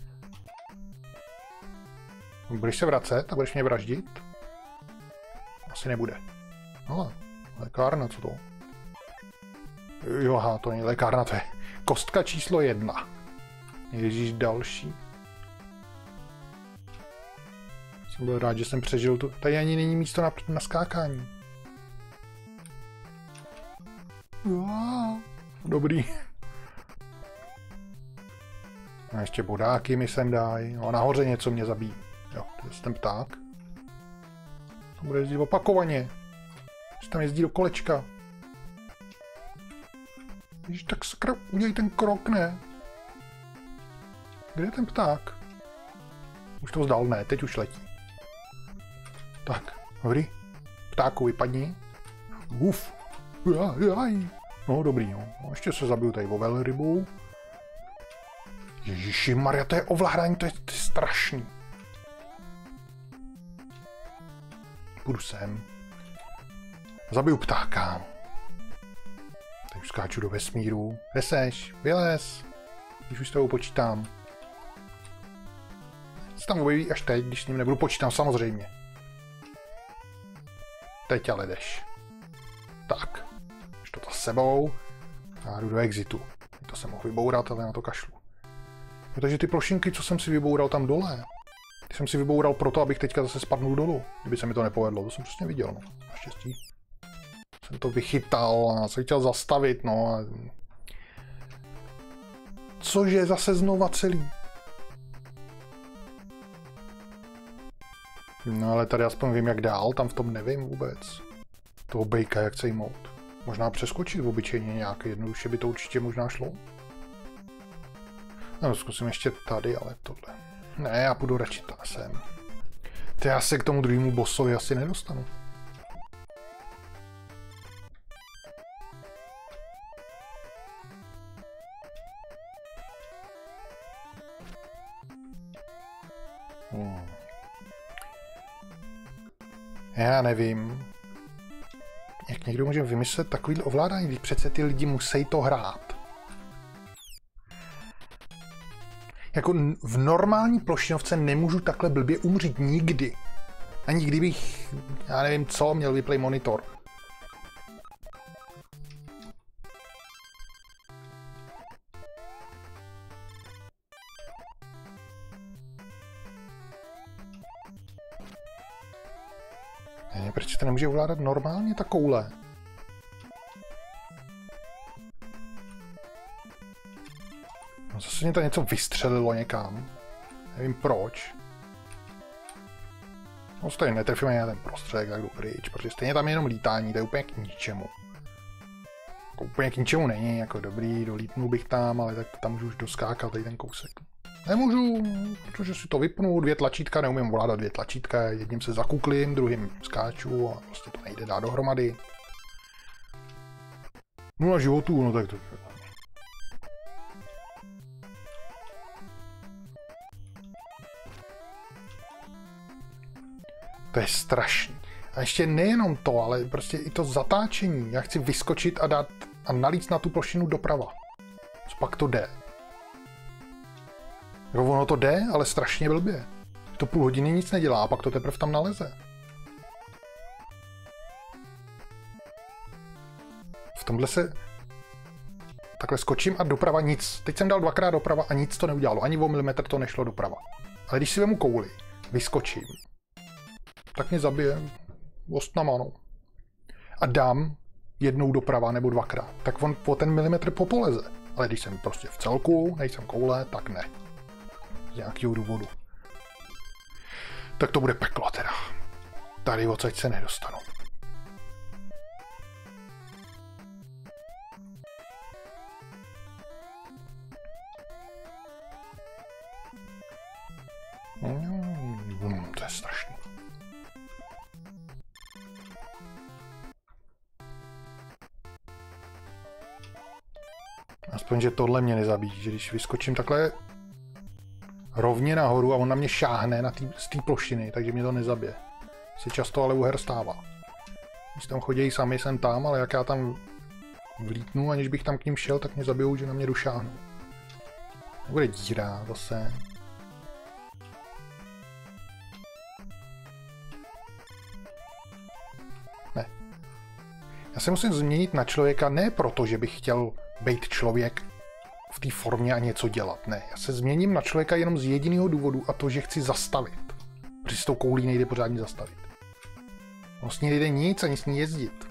Budeš se vracet a budeš mě vraždit? Asi nebude. No, lékárna, co to? Jo, aha, to není lékárna, to je kostka číslo jedna. Ježíš, další. Jsem byl rád, že jsem přežil tu. Tady ani není místo na, na skákání. Wow, dobrý. A ještě bodáky mi sem dají. No a nahoře něco mě zabíjí. Jo, to je ten pták. To bude jezdit opakovaně. Že tam jezdí do kolečka. Ježiš, tak sakra, udělej ten krok, ne? Kde je ten pták? Už to vzdal, ne, teď už letí. Tak, dobrý. Ptáku, vypadni. Uf. Jaj. No, dobrý, no. Ještě se zabiju tady o velrybu. Ježiši Maria, to je ovládání, to je, to je strašný. Půjdu sem. Zabiju ptáka. Teď už skáču do vesmíru. Kde seš? Vylez. Když už s tebou počítám. Se tam objeví až teď, když s ním nebudu počítat, samozřejmě. Teď ale jdeš. Tak. Už to za sebou. A jdu do exitu. To jsem mohl vybourat, ale na to kašlu. Protože ty plošinky, co jsem si vyboural tam dole, ty jsem si vyboural proto, abych teďka zase spadnul dolů. Kdyby se mi to nepovedlo, to jsem přesně viděl, no. Naštěstí. Jsem to vychytal a jsem chtěl zastavit, no. A... Cože zase znova celý. No ale tady aspoň vím, jak dál, tam v tom nevím vůbec. Toho bejka, jak sejmout. Možná přeskočit v obyčejně nějak jednoduše by to určitě možná šlo. No, zkusím ještě tady, ale tohle. Ne, já půjdu radši tam sem. Ty já se k tomu druhému bossovi asi nedostanu. Hmm. Já nevím. Jak někdo může vymyslet takovýhle ovládání, když přece ty lidi musí to hrát. Jako v normální plošinovce nemůžu takhle blbě umřít nikdy. Ani kdybych, já nevím co, měl vyplay monitor. Ne, proč to nemůže ovládat normálně ta koule? No zase mě to něco vystřelilo někam. Nevím proč. No stejně netrefíme na ten prostředek, tak jdu pryč, protože stejně tam je jenom lítání, to je úplně k ničemu. Jako úplně k ničemu není, jako dobrý, dolítnul bych tam, ale tak tam můžu už doskákat tady ten kousek. Nemůžu, protože si to vypnu, dvě tlačítka, neumím ovládat dvě tlačítka, jedním se zakuklím, druhým skáču a prostě to nejde dát dohromady. Nula životů, no tak to... To je strašný. A ještě nejenom to, ale prostě i to zatáčení. Já chci vyskočit a dát a nalít na tu plošinu doprava. Co pak to jde? Jo, ono to jde, ale strašně blbě. To půl hodiny nic nedělá a pak to teprve tam naleze. V tomhle se takhle skočím a doprava nic. Teď jsem dal dvakrát doprava a nic to neudělalo. Ani o milimetr to nešlo doprava. Ale když si vemu kouli, vyskočím, tak mě zabije ostnama, no. A dám jednou doprava nebo dvakrát, tak on po ten milimetr popoleze. Ale když jsem prostě v celku, nejsem koule, tak ne. Z nějakého důvodu. Tak to bude peklo teda. Tady odsaď se nedostanu. Hmm, to je strašný. Aspoň, že tohle mě nezabíjí, že když vyskočím takhle rovně nahoru a on na mě šáhne na tý, z té plošiny, takže mě to nezabije. Se často ale u her stává. Když tam chodí sami, jsem tam, ale jak já tam vlítnu, aniž bych tam k ním šel, tak mě zabijou, že na mě došáhnou. Nebude díra zase. Ne. Já se musím změnit na člověka ne proto, že bych chtěl být člověk v té formě a něco dělat. Ne, já se změním na člověka jenom z jediného důvodu a to, že chci zastavit. Protože s tou koulí nejde pořádně zastavit. On s ní nejde nic, ani s ní jezdit.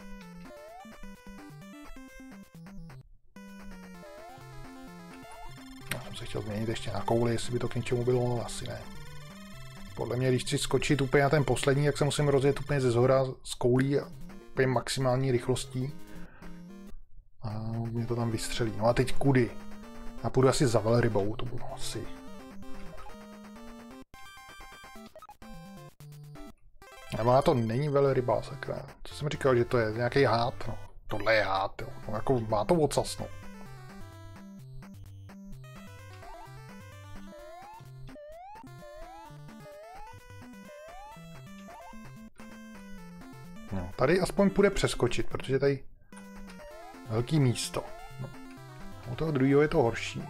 Já jsem se chtěl změnit ještě na kouli, jestli by to k něčemu bylo, no asi ne. Podle mě, když chci skočit úplně na ten poslední, tak se musím rozjet úplně ze zhora s koulí a úplně maximální rychlostí. A mě to tam vystřelí. No a teď kudy? Já půjdu asi za velrybou, to budu asi. Nebo na to není velryba, sakra. Co jsem říkal, že to je nějaký hád, no. Tohle je hád, jo. No, jako má to ocas, no. No, tady aspoň půjde přeskočit, protože tady velký místo. No. U toho druhého je to horší.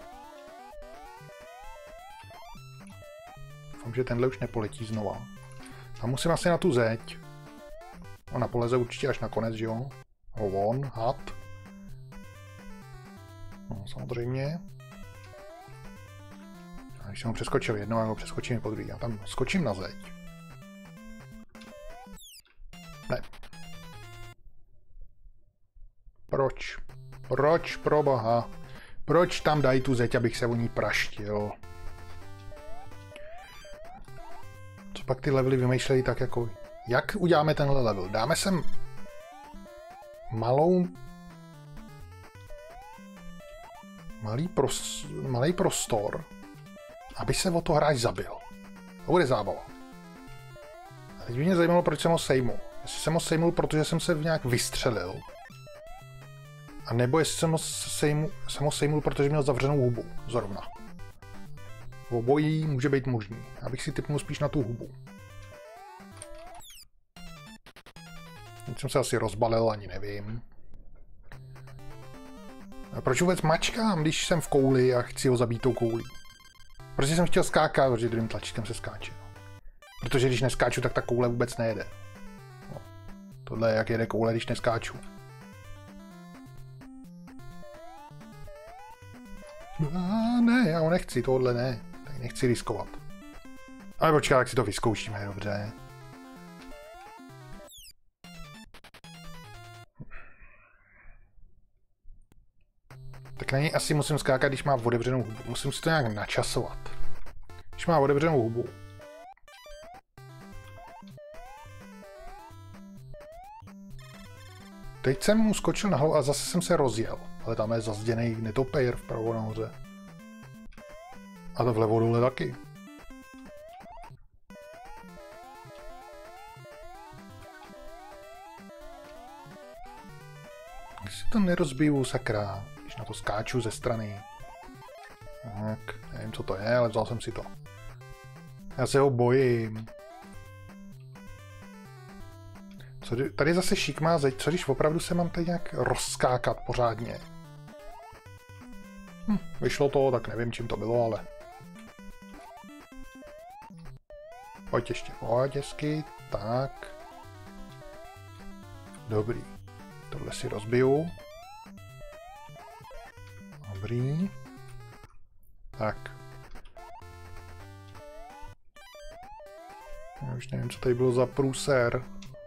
Doufám, že tenhle už nepoletí znova. A musím asi na tu zeď. Ona poleze určitě až nakonec, že jo? Ho on, had. No, samozřejmě. A když jsem ho přeskočil jednou, já ho přeskočím po druhý. Já tam skočím na zeď. Ne. Proč? Proč, proboha? Proč tam dají tu zeď, abych se o ní praštil? Co pak ty levely vymýšlejí tak jako... Jak uděláme tenhle level? Dáme sem malou... Malý, pros... Malý prostor, aby se o to hráč zabil. To bude zábava. A teď by mě zajímalo, proč jsem ho sejmul. Jestli jsem ho sejmul, protože jsem se nějak vystřelil. A nebo jestli jsem ho sejmul, jsem ho sejmul, protože měl zavřenou hubu. Zrovna. Obojí může být možný. Já bych si tipnul spíš na tu hubu. Teď jsem se asi rozbalil, ani nevím. A proč vůbec mačkám, když jsem v kouli a chci ho zabít tou koulí? Protože jsem chtěl skákat, protože druhým tlačítkem se skáče. Protože když neskáču, tak ta koule vůbec nejede. No. Tohle je, jak jede koule, když neskáču. A ne, já ho nechci, tohle ne. Tak nechci riskovat. Ale počká, tak si to vyzkoušíme, dobře. Tak na něj asi musím skákat, když má otevřenou hubu. Musím si to nějak načasovat. Když má otevřenou hubu. Teď jsem mu skočil na hlavu a zase jsem se rozjel. Ale tam je zazděný netopejr vpravo nahoře. A to vlevo dole taky. Když si to nerozbiju, sakra, když na to skáču ze strany. Tak, nevím, co to je, ale vzal jsem si to. Já se ho bojím. Co, tady zase šikmá zeď, co když opravdu se mám tady nějak rozskákat pořádně. Hm, vyšlo to, tak nevím, čím to bylo, ale... Pojď ještě, pojď hezky, tak. Dobrý. Tohle si rozbiju. Dobrý. Tak. Já už nevím, co tady bylo za průser.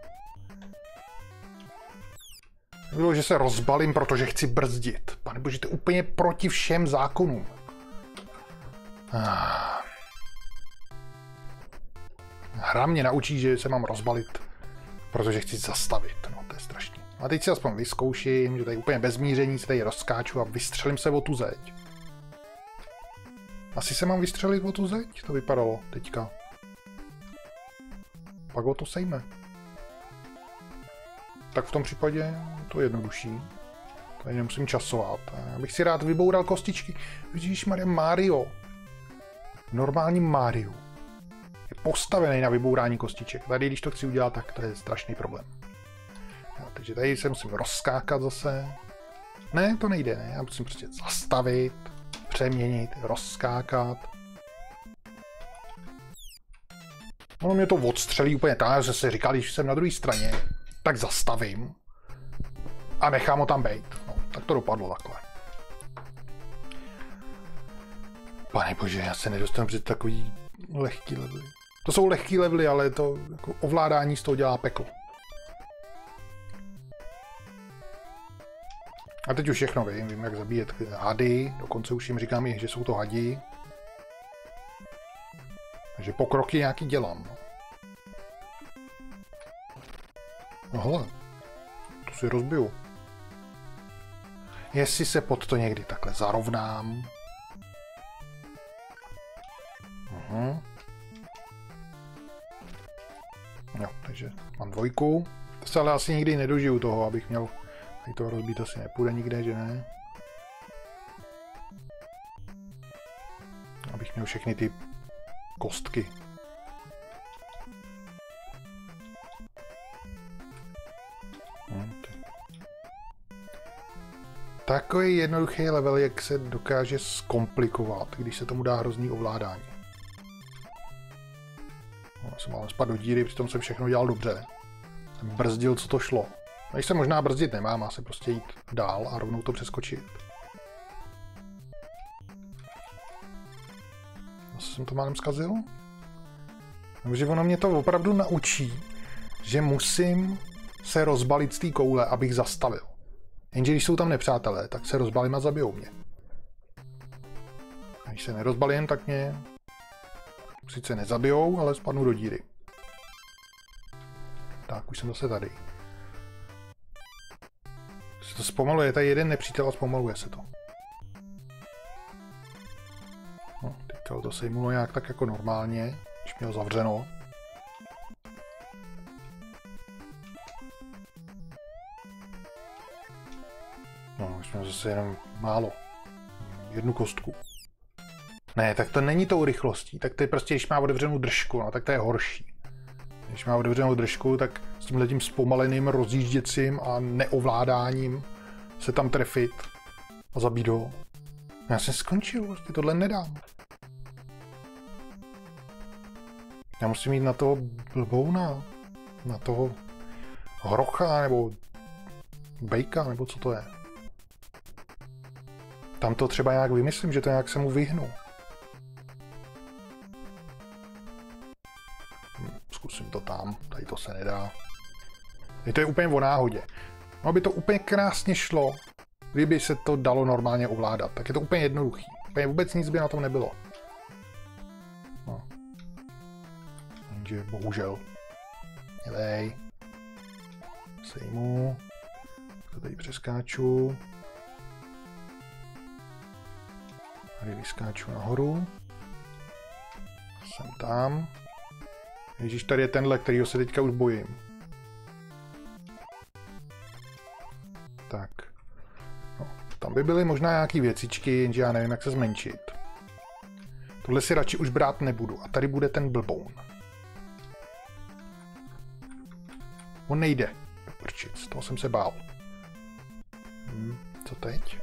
Bylo, že se rozbalím, protože chci brzdit. Panebože, to je úplně proti všem zákonům. Ah. Hra mě naučí, že se mám rozbalit, protože chci zastavit. No, to je strašný. A teď si aspoň vyzkouším, že tady úplně bez míření se tady rozskáču a vystřelím se o tu zeď. Asi se mám vystřelit o tu zeď? To vypadalo teďka. Pak o to sejme. Tak v tom případě to je jednodušší. Tady nemusím časovat. Já bych si rád vyboural kostičky. Ježišmarja, Mario. Normální Mario je postavený na vybourání kostiček. Tady, když to chci udělat, tak to je strašný problém. Jo, takže tady se musím rozskákat zase. Ne, to nejde, ne. Já musím prostě zastavit, přeměnit, rozskákat. Ono mě to odstřelí úplně tak, že se říkal, když jsem na druhé straně, tak zastavím a nechám ho tam bejt. No, tak to dopadlo takhle. Pane bože, já se nedostanu před takový lehký levely. To jsou lehký levely, ale to jako ovládání z toho dělá peklo. A teď už všechno vím, vím jak zabíjet hady, dokonce už jim říkám, že jsou to hadi. Takže pokroky nějaký dělám. No hele, to si rozbiju. Jestli se pod to někdy takhle zarovnám. Uhum. Jo, takže mám dvojku. To se ale asi nikdy nedožiju toho, abych měl... Tady to rozbít asi nepůjde nikde, že ne? Abych měl všechny ty kostky. Hm, takový jednoduchý level, jak se dokáže zkomplikovat, když se tomu dá hrozný ovládání. No, jsem ale spadl do díry, přitom jsem všechno dělal dobře. Jsem brzdil, co to šlo. Když se možná brzdit nemám, má se prostě jít dál a rovnou to přeskočit. Zase jsem to málem zkazil? Takže ono mě to opravdu naučí, že musím se rozbalit z té koule, abych zastavil. Jenže když jsou tam nepřátelé, tak se rozbalím a zabijou mě. A když se nerozbalím, tak mě sice nezabijou, ale spadnu do díry. Tak, už jsem zase tady. Se to zpomaluje, tady jeden nepřítel a zpomaluje se to. No, teďka to sejmulo nějak tak jako normálně, když mělo zavřeno. No, už jsme zase jenom málo. Jednu kostku. Ne, tak to není tou rychlostí, tak to je prostě, když má otevřenou držku, no tak to je horší. Když má otevřenou držku, tak s tímhletím zpomaleným rozjížděcím a neovládáním se tam trefit a zabít ho. Já jsem skončil, prostě tohle nedám. Já musím jít na toho blbouna, na toho hrocha, nebo bejka, nebo co to je. Tam to třeba nějak vymyslím, že to nějak se mu vyhnu. Hm, zkusím to tam, tady to se nedá. Tady to je úplně o náhodě. No by to úplně krásně šlo, kdyby se to dalo normálně ovládat. Tak je to úplně jednoduchý. Úplně vůbec nic by na tom nebylo. No. Takže bohužel. Jelej. Sejmu. To tady přeskáču. Tady vyskáču nahoru. Jsem tam. Ježíš, tady je tenhle, kterýho se teďka už bojím. Tak. No, tam by byly možná nějaký věcičky, jenže já nevím, jak se zmenšit. Tohle si radši už brát nebudu. A tady bude ten blboun. On nejde. Prčic, toho jsem se bál. Hm, co teď?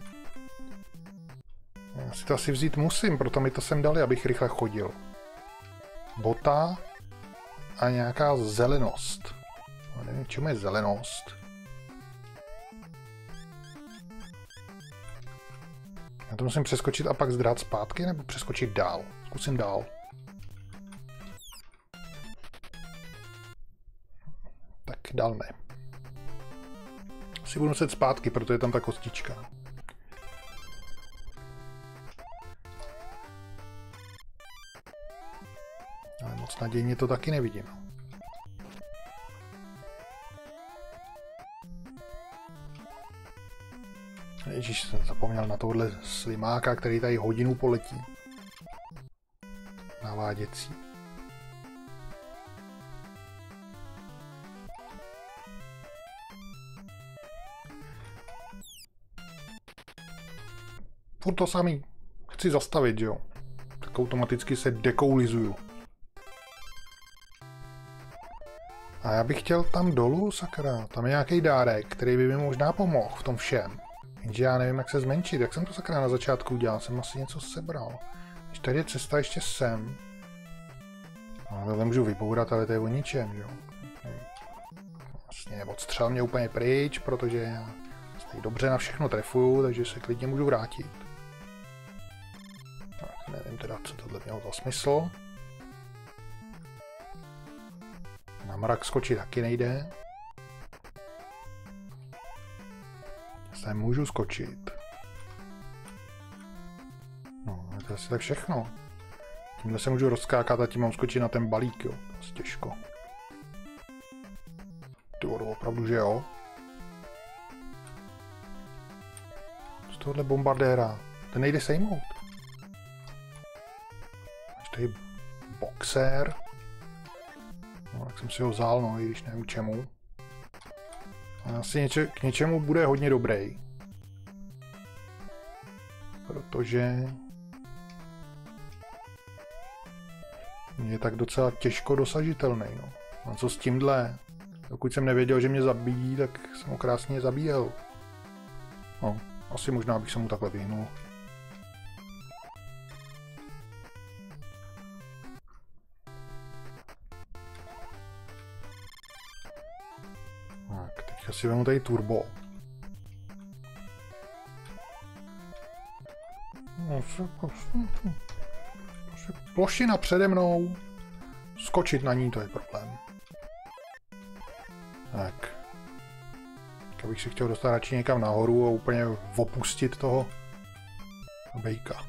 Já si to asi vzít musím, proto mi to sem dali, abych rychle chodil. Bota a nějaká zelenost. No, nevím, čemu je zelenost. Já to musím přeskočit a pak zdrát zpátky, nebo přeskočit dál? Zkusím dál. Tak dál ne. Asi budu muset zpátky, proto je tam ta kostička. Ale moc nadějně to taky nevidím. Ježíš, jsem zapomněl na tohle slimáka, který tady hodinu poletí. Naváděcí. Furt to samý. Chci zastavit, jo. Tak automaticky se dekoulizuju. A já bych chtěl tam dolů, sakra. Tam je nějaký dárek, který by mi možná pomohl v tom všem. Jenže já nevím, jak se zmenšit. Jak jsem to sakra na začátku udělal? Jsem asi něco sebral. Když tady je cesta ještě sem. No, tohle můžu vybourat, ale to je o ničem, jo. Vlastně odstřel mě úplně pryč, protože já tady dobře na všechno trefuju, takže se klidně můžu vrátit. Tak, nevím teda, co tohle mělo za smysl. Na mrak skočit taky nejde. Já můžu skočit. No, to je asi tak všechno. Tímhle se můžu rozskákat a tím mám skočit na ten balík, jo. To je těžko. Ty vodu, opravdu, že jo? Z tohohle bombardéra. Ten nejde sejmout. Až tady boxer. No, tak jsem si ho vzal, no, i když nevím čemu. A asi něče, k něčemu bude hodně dobrý. Protože je tak docela těžko dosažitelný, no. A co s tímhle? Dokud jsem nevěděl, že mě zabíjí, tak jsem ho krásně zabíjel. No, asi možná bych se mu takhle vyhnul. Tak, teďka si vemu tady turbo. No, plošina přede mnou. Skočit na ní, to je problém. Tak. Tak bych si chtěl dostat radši někam nahoru a úplně opustit toho bejka.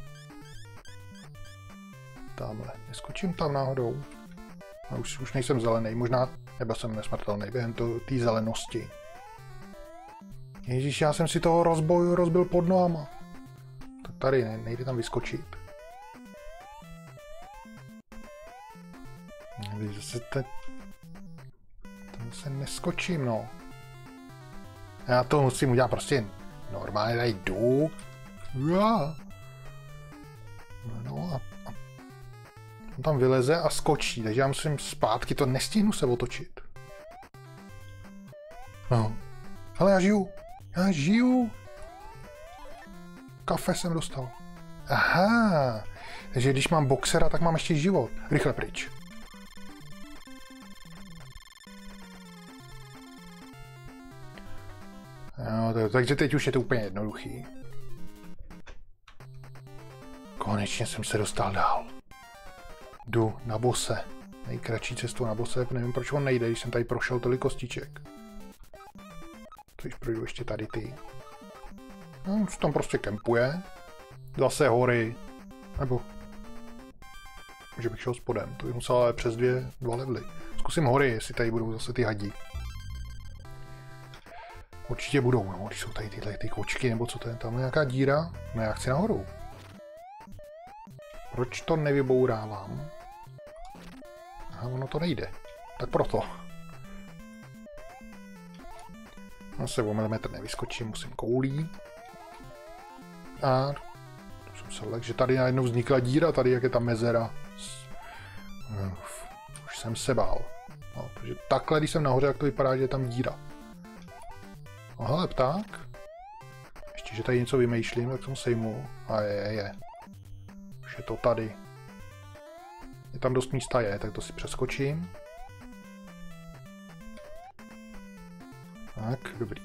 Tamhle. Neskočím tam náhodou. A už, už nejsem zelený. Možná, nebo jsem nesmrtelný během té zelenosti. Ježíš, já jsem si toho rozboju rozbil pod nohama. Tak tady, ne, nejde tam vyskočit. Zase te... tam se neskočím, no. Já to musím udělat prostě normálně, tady jdu. Ja. No a, a on tam vyleze a skočí, takže já musím zpátky, to nestihnu se otočit. No. Ale já žiju. Já žiju. Kafe jsem dostal. Aha. Takže když mám boxera, tak mám ještě život. Rychle pryč. No, to, takže teď už je to úplně jednoduchý. Konečně jsem se dostal dál. Jdu na bose. Nejkratší cestu na bose, nevím proč on nejde, když jsem tady prošel tolik kostiček. To když projdu ještě tady ty. No, tam prostě kempuje. Zase hory. Nebo... že bych šel spodem, to bych musel ale přes dvě, dva levely. Zkusím hory, jestli tady budou zase ty hadí. Určitě budou, no, když jsou tady tyhle ty kočky, nebo co to je, tam je nějaká díra, no já chci nahoru. Proč to nevybourávám? Aha, ono to nejde, tak proto. Zase o milimetr nevyskočím, musím koulí. A to jsem se lek, že tady najednou vznikla díra, tady jak je ta mezera. Uf, už jsem se bál. No, protože Takže takhle, když jsem nahoře, jak to vypadá, že je tam díra. No hele, pták. Ještě, že tady něco vymýšlím, tak jsem sejmu. A je, je, je. Už je to tady. Je tam dost místa je, tak to si přeskočím. Tak, dobrý.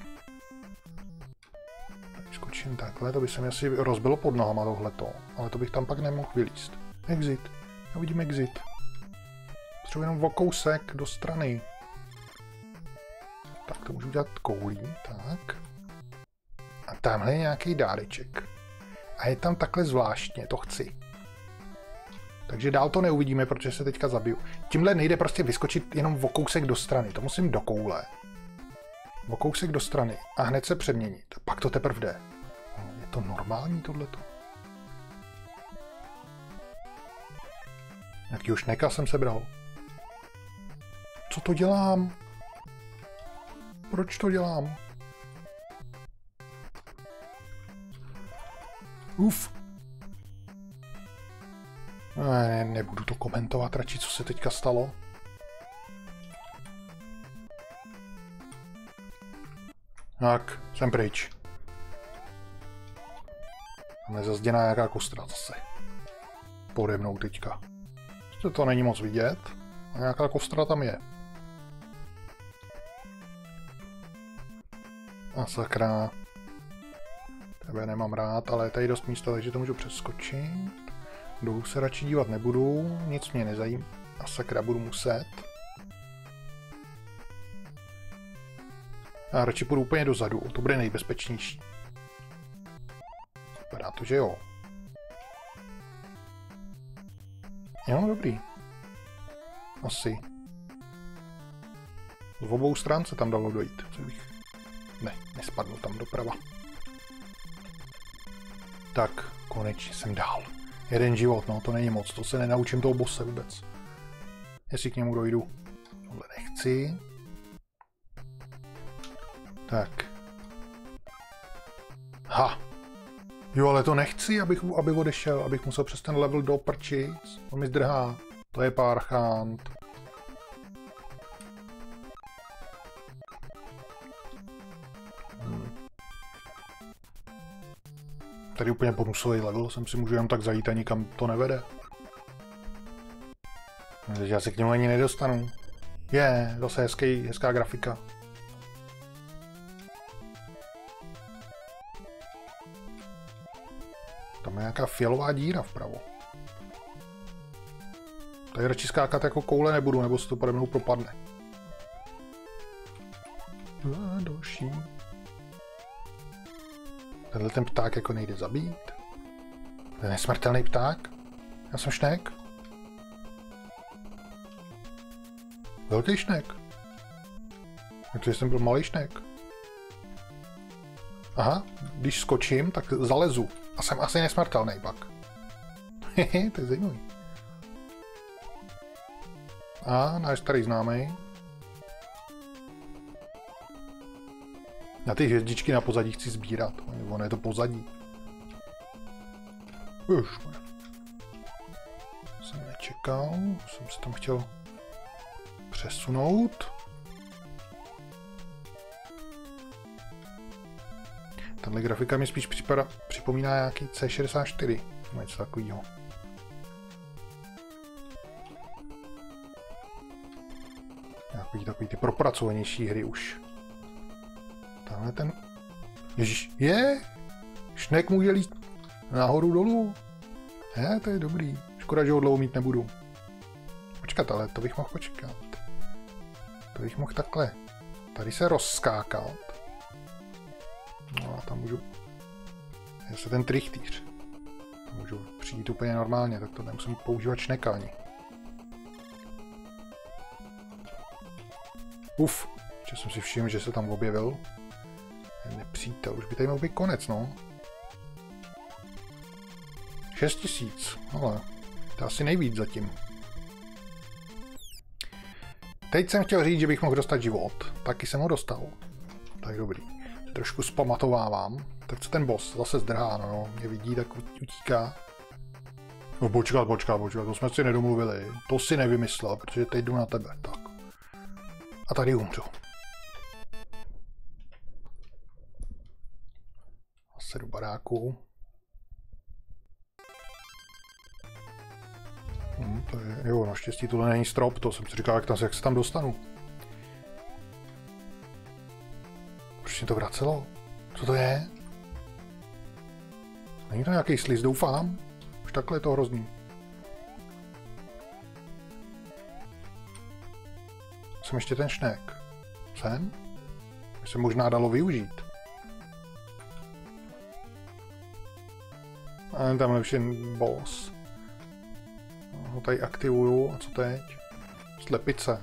Tak skočím takhle, to by se mi asi rozbilo pod nohama tohleto. Ale to bych tam pak nemohl vylízt. Exit. Já vidím exit. Potřebuji jenom o kousek do strany. Tak to můžu udělat koulí, tak. A tamhle je nějaký dáreček. A je tam takhle zvláštně, to chci. Takže dál to neuvidíme, protože se teďka zabiju. Tímhle nejde prostě vyskočit jenom o kousek do strany, to musím do koule. O kousek do strany a hned se přeměnit. Pak to teprve jde. Je to normální tohleto? Jakýho šneka jsem sebral? Co to dělám? Proč to dělám? Uf. Ne, nebudu to komentovat radši, co se teďka stalo. Tak, jsem pryč. Tam je zazděná nějaká kostra zase. Pode mnou teďka. To, to není moc vidět. A nějaká kostra tam je. A sakra. Tebe nemám rád, ale je tady dost místa, takže to můžu přeskočit. Dolů se radši dívat nebudu, nic mě nezajímá. A sakra, budu muset. A radši půjdu úplně dozadu, to bude nejbezpečnější. Vypadá to, že jo. Jo, dobrý. Asi. Z obou stran se tam dalo dojít. Co bych... Ne, nespadnu tam doprava. Tak, konečně jsem dál. Jeden život, no to není moc, to se nenaučím toho bosse vůbec. Jestli k němu dojdu. Tohle nechci. Tak. Ha! Jo, ale to nechci, abych, aby odešel, abych musel přes ten level doprčit. On mi zdrhá. To je parchant. Hmm. Tady úplně bonusový level, jsem si můžu jenom tak zajít a nikam to nevede. Takže já se k němu ani nedostanu. Je, zase hezký, hezká grafika. Tam je nějaká fialová díra vpravo. Tady radši skákat jako koule nebudu, nebo se to pode mnou propadne. A další. Tenhle ten pták jako nejde zabít. Ten nesmrtelný pták. Já jsem šnek. Velký šnek. Takže jsem byl malý šnek. Aha, když skočím, tak zalezu. A jsem asi nesmrtelný pak. Hehe, to je zajímavý. A náš starý známý. Na ty hvězdičky na pozadí chci sbírat. Ono je to pozadí. Už. Jsem nečekal. Jsem se tam chtěl přesunout. Tahle grafika mi spíš připadá, připomíná nějaký C šedesát čtyři. Něco takového. Nějaký takový ty propracovanější hry už. Tamhle ten... Ježiš, je! Šnek může líst nahoru dolů. Je, to je dobrý. Škoda, že ho dlouho mít nebudu. Počkat, ale to bych mohl počkat. To bych mohl takhle. Tady se rozskákat. No a tam můžu... Je se ten trichtýř. Tam můžu přijít úplně normálně, tak to nemusím používat šneka ani. Uf, že jsem si všiml, že se tam objevil. Nepřítel, už by tady mohl být konec, no. šest tisíc, ale to asi nejvíc zatím. Teď jsem chtěl říct, že bych mohl dostat život. Taky jsem ho dostal. Tak dobrý. Trošku zpamatovávám. Tak co ten boss? Zase zdrhá, no. Mě vidí, tak utíká. No počkat, počkat, počkat. To jsme si nedomluvili. To si nevymyslel, protože teď jdu na tebe. Tak. A tady umřu. Zase do baráku. Hm, to je, jo, naštěstí tohle není strop, to jsem si říkal, jak, tam, jak se tam dostanu. Proč mě to vracelo? Co to je? Není to nějaký sliz, doufám? Už takhle je to hrozný. Jsem ještě ten šnek. Jsem? By se možná dalo využít. A tam lepší boss. Ho tady aktivuju. A co teď? Slepice.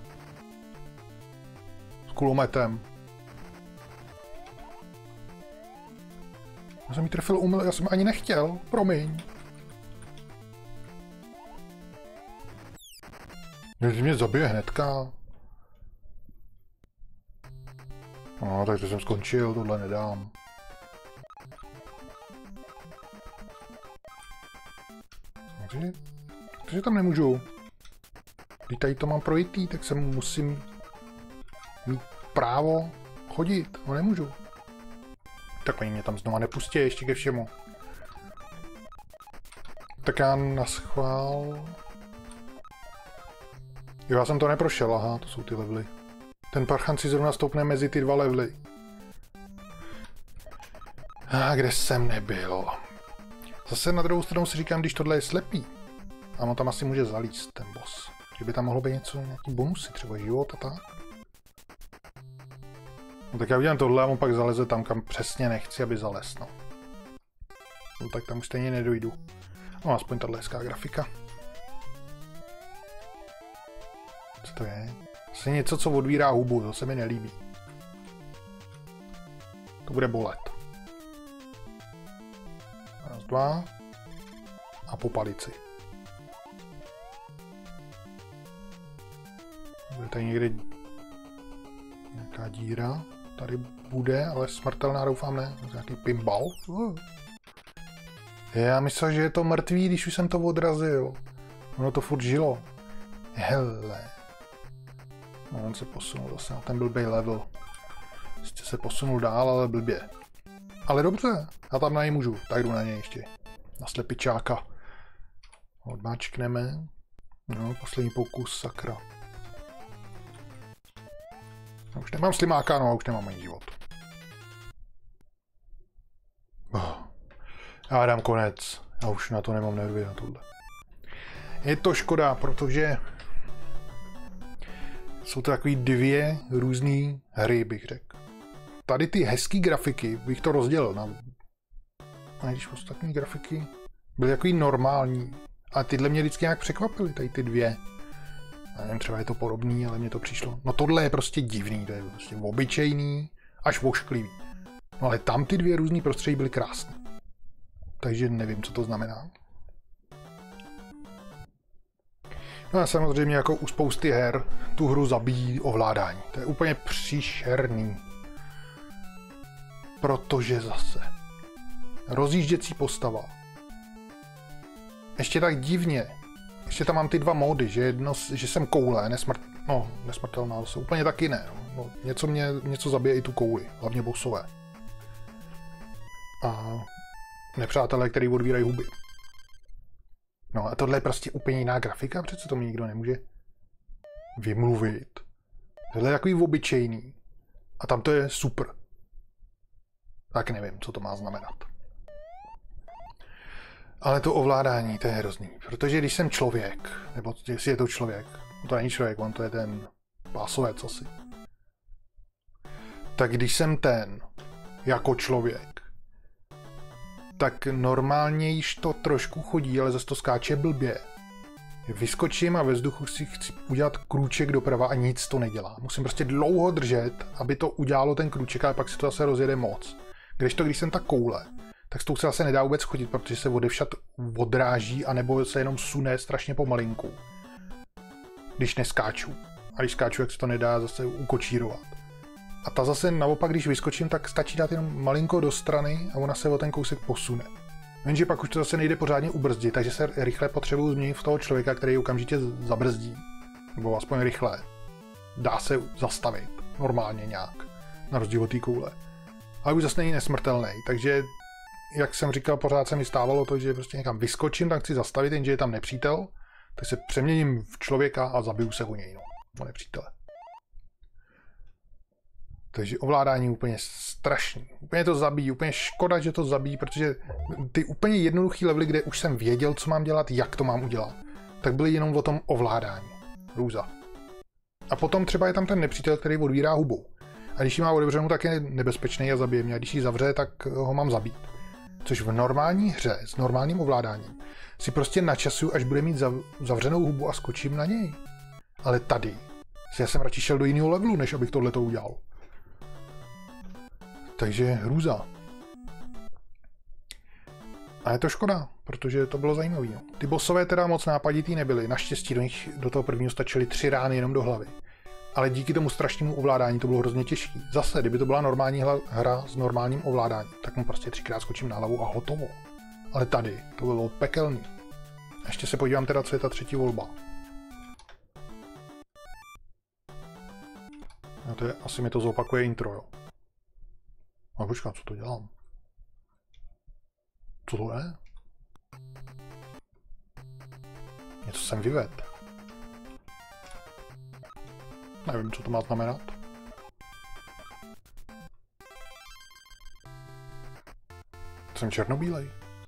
S kulometem. Já jsem jí trefil umyl, já jsem ani nechtěl. Promiň. Když mě zabije hnedka. No, takže jsem skončil, tohle nedám. Takže, takže tam nemůžu. Když tady to mám projitý, tak se musím mít právo chodit. No nemůžu. Tak oni mě tam znova nepustí ještě ke všemu. Tak já naschvál. Jo, já jsem to neprošel, aha, to jsou ty levely. Ten parchant si zrovna stoupne mezi ty dva levely. A kde jsem nebyl? Zase na druhou stranu si říkám, když tohle je slepý. A on tam asi může zalíst, ten boss. Že by tam mohlo být něco, nějaký bonusy, třeba život a tak. No tak já udělám tohle a on pak zaleze tam, kam přesně nechci, aby zalez, no. No tak tam už stejně nedojdu. No aspoň tahle hezká grafika. Co to je? Zase něco, co odvírá hubu, to se mi nelíbí. To bude bolet. Raz, dva. A po palici. Bude tady někde nějaká díra. Tady bude, ale smrtelná doufám ne. Nějaký pinball. Uh. Já myslel, že je to mrtvý, když už jsem to odrazil. Ono to furt žilo. Hele. No, on se posunul zase na ten blbý level. Ještě se posunul dál, ale blbě. Ale dobře, já tam na něj můžu. Tak jdu na něj ještě. Na slepičáka. Odmáčkneme. No, poslední pokus, sakra. Já už nemám slimáka, no a už nemám ani život. Oh. Já dám konec. Já už na to nemám nervy na tohle. Je to škoda, protože jsou to takový dvě různé hry, bych řekl. Tady ty hezký grafiky bych to rozdělil na... A když ostatní grafiky byly takový normální. A tyhle mě vždycky nějak překvapily, tady ty dvě. Já nevím, třeba je to podobný, ale mně to přišlo. No tohle je prostě divný, to je prostě obyčejný, až vošklivý. No ale tam ty dvě různý prostředí byly krásné. Takže nevím, co to znamená. No a samozřejmě jako u spousty her tu hru zabíjí ovládání. To je úplně příšerný. Protože zase rozjížděcí postava. Ještě tak divně. Ještě tam mám ty dva módy, že jedno, že jsem koule, nesmrt, no, nesmrtelná, to jsou úplně taky ne. No, něco mě, něco zabije i tu kouli, hlavně bossové. A nepřátelé, který odvírají huby. No a tohle je prostě úplně jiná grafika, přece to mi nikdo nemůže vymluvit. Tohle je takový obyčejný. A tam to je super. Tak nevím, co to má znamenat. Ale to ovládání, to je hrozný. Protože když jsem člověk, nebo jestli je to člověk, to není člověk, on to je ten pásovec asi. Tak když jsem ten, jako člověk, tak normálně již to trošku chodí, ale zase to skáče blbě. Vyskočím a ve vzduchu si chci udělat krůček doprava a nic to nedělá. Musím prostě dlouho držet, aby to udělalo ten krůček, ale pak si to zase rozjede moc. Kdežto, když jsem ta koule, tak s tou se zase nedá vůbec chodit, protože se odevšat odráží, anebo se jenom sune strašně pomalinku. Když neskáču. A když skáču, jak se to nedá zase ukočírovat. A ta zase naopak, když vyskočím, tak stačí dát jenom malinko do strany a ona se o ten kousek posune. Jenže pak už to zase nejde pořádně ubrzdit, takže se rychle potřebuji změnit v toho člověka, který okamžitě zabrzdí. Nebo aspoň rychle. dá se zastavit normálně nějak, na rozdíl od té koule. Ale už zase není nesmrtelný, takže jak jsem říkal, pořád se mi stávalo to, že prostě někam vyskočím, tak chci zastavit, jenže je tam nepřítel, tak se přeměním v člověka a zabiju se o něj, no, o nepřítele. Takže ovládání je úplně strašný. Úplně to zabíjí, úplně škoda, že to zabíjí, protože ty úplně jednoduchý levely, kde už jsem věděl, co mám dělat, jak to mám udělat, tak byly jenom o tom ovládání. Hrůza. A potom třeba je tam ten nepřítel, který odvírá hubu. A když ji má otevřenou, tak je nebezpečný a zabije mě. A když ji zavře, tak ho mám zabít. Což v normální hře s normálním ovládáním si prostě načasuju, až bude mít zavřenou hubu a skočím na něj. Ale tady já jsem radši šel do jiného levelu, než abych tohleto udělal. Takže hrůza. A je to škoda, protože to bylo zajímavé. No. Ty bossové teda moc nápaditý nebyly. Naštěstí do nich do toho prvního stačily tři rány jenom do hlavy. Ale díky tomu strašnému ovládání to bylo hrozně těžké. Zase, kdyby to byla normální hra s normálním ovládáním, tak mu prostě třikrát skočím na hlavu a hotovo. Ale tady to bylo pekelný. A ještě se podívám teda, co je ta třetí volba. A to je, asi mi to zopakuje intro, jo. A počkat, co to dělám? Co to je? Něco jsem vyvedl. Nevím, co to má znamenat. Jsem černobílej.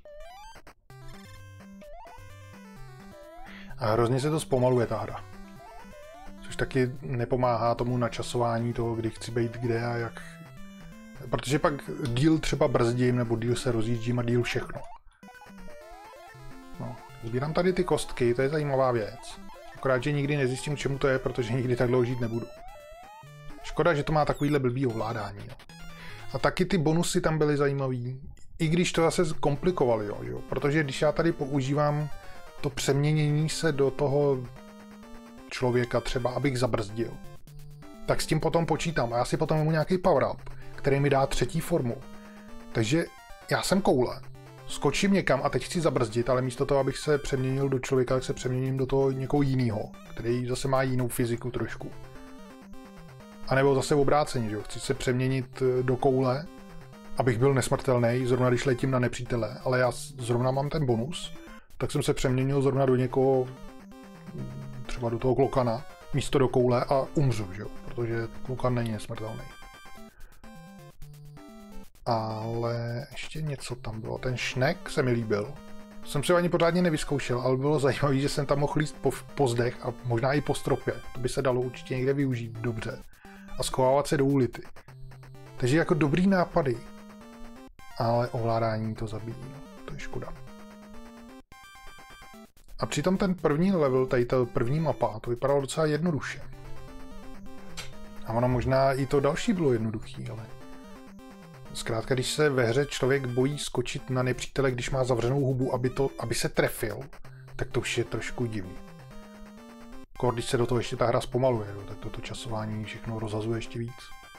A hrozně se to zpomaluje ta hra. Což taky nepomáhá tomu načasování toho, kdy chci být kde a jak. Protože pak díl třeba brzdím, nebo díl se rozjíždím a díl všechno. No, sbírám tady ty kostky, to je zajímavá věc. Akorát, že nikdy nezjistím, k čemu to je, protože nikdy tak dlouho žít nebudu. Škoda, že to má takovýhle blbý ovládání. Jo. A taky ty bonusy tam byly zajímavý, i když to zase komplikovali, jo, jo. Protože když já tady používám to přeměnění se do toho člověka třeba, abych zabrzdil, tak s tím potom počítám a já si potom mu nějaký power-up, který mi dá třetí formu. Takže já jsem koule, skočím někam a teď chci zabrzdit, ale místo toho, abych se přeměnil do člověka, tak se přeměním do toho někoho jiného, který zase má jinou fyziku trošku. A nebo zase obráceně, že jo? Chci se přeměnit do koule, abych byl nesmrtelný, zrovna když letím na nepřítele, ale já zrovna mám ten bonus, tak jsem se přeměnil zrovna do někoho, třeba do toho klokana, místo do koule a umřu, že jo? Protože klokan není nesmrtelný. Ale ještě něco tam bylo. Ten šnek se mi líbil. To jsem se ani pořádně nevyzkoušel, ale bylo zajímavé, že jsem tam mohl líst po, po zdech a možná i po stropě. To by se dalo určitě někde využít dobře. A schovávat se do ulity. Takže jako dobrý nápady. Ale ovládání to zabíjí. No. To je škoda. A přitom ten první level, tady ta první mapa, to vypadalo docela jednoduše. A ono možná i to další bylo jednoduchý, ale... Zkrátka, když se ve hře člověk bojí skočit na nepřítele, když má zavřenou hubu, aby, to, aby se trefil, tak to už je trošku divný. Kor, když se do toho ještě ta hra zpomaluje, jo, tak toto časování všechno rozhazuje ještě víc.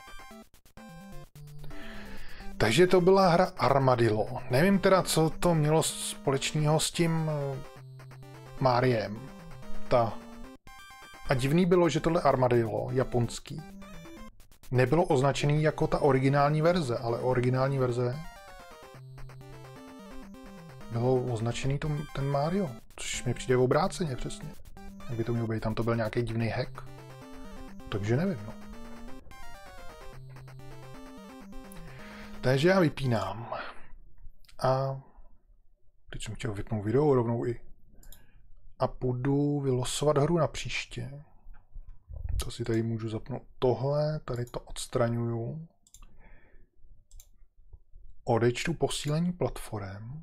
Takže to byla hra Armadillo. Nevím teda, co to mělo společného s tím Mariem. Ta. A divný bylo, že tohle Armadillo, japonský, nebylo označený jako ta originální verze, ale originální verze bylo označený tom, ten Mario, což mi přijde v obráceně přesně. Jak by to mělo být, tam to byl nějaký divný hack. Takže nevím, no. Takže já vypínám. A teď jsem chtěl vypnout video rovnou i. A půjdu vylosovat hru na příště. To si tady můžu zapnout tohle, tady to odstraňuju. Odečtu posílení platform.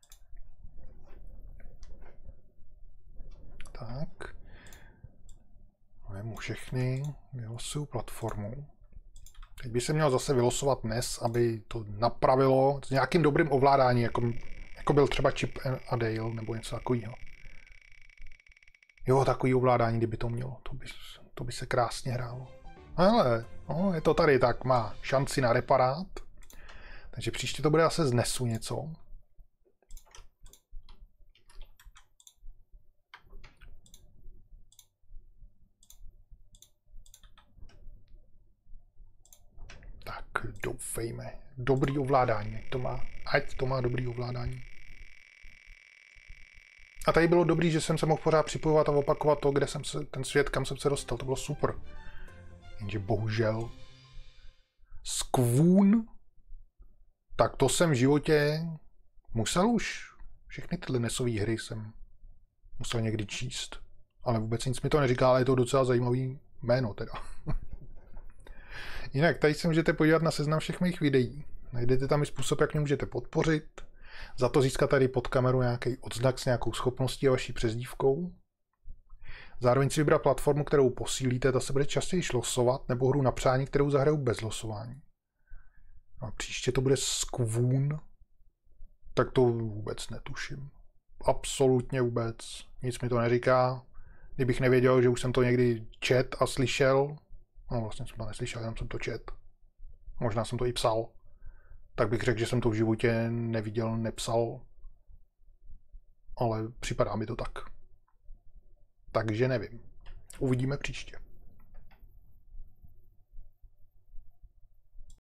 Tak. Vemu všechny, vylosuju platformu. Teď by se měl zase vylosovat N E S, aby to napravilo s nějakým dobrým ovládáním, jako, jako byl třeba Chip a Dale nebo něco takového. Jo, takový ovládání, kdyby to mělo, to by, to by se krásně hrálo. Ale no, je to tady, tak má šanci na reparát. Takže příště to bude zase z N E S u něco. doufejme. Dobrý ovládání, ať to má. Ať to má dobrý ovládání. A tady bylo dobrý, že jsem se mohl pořád připojovat a opakovat to, kde jsem se, ten svět, kam jsem se dostal. To bylo super. Jenže bohužel Skvůn, tak to jsem v životě musel už. Všechny tyhle nesové hry jsem musel někdy číst. Ale vůbec nic mi to neříká, ale je to docela zajímavý jméno teda. Jinak, tady se můžete podívat na seznam všech mých videí. Najdete tam i způsob, jak mě můžete podpořit. Za to získat tady pod kameru nějaký odznak s nějakou schopností a vaší přezdívkou. Zároveň si vybrat platformu, kterou posílíte, ta se bude častěji losovat, nebo hru na přání, kterou zahraju bez losování. A příště to bude Skvůn. Tak to vůbec netuším. Absolutně vůbec. Nic mi to neříká. Kdybych nevěděl, že už jsem to někdy čet a slyšel, no vlastně jsem to neslyšel, jenom jsem to čet. Možná jsem to i psal. Tak bych řekl, že jsem to v životě neviděl, nepsal. Ale připadá mi to tak. Takže nevím. Uvidíme příště.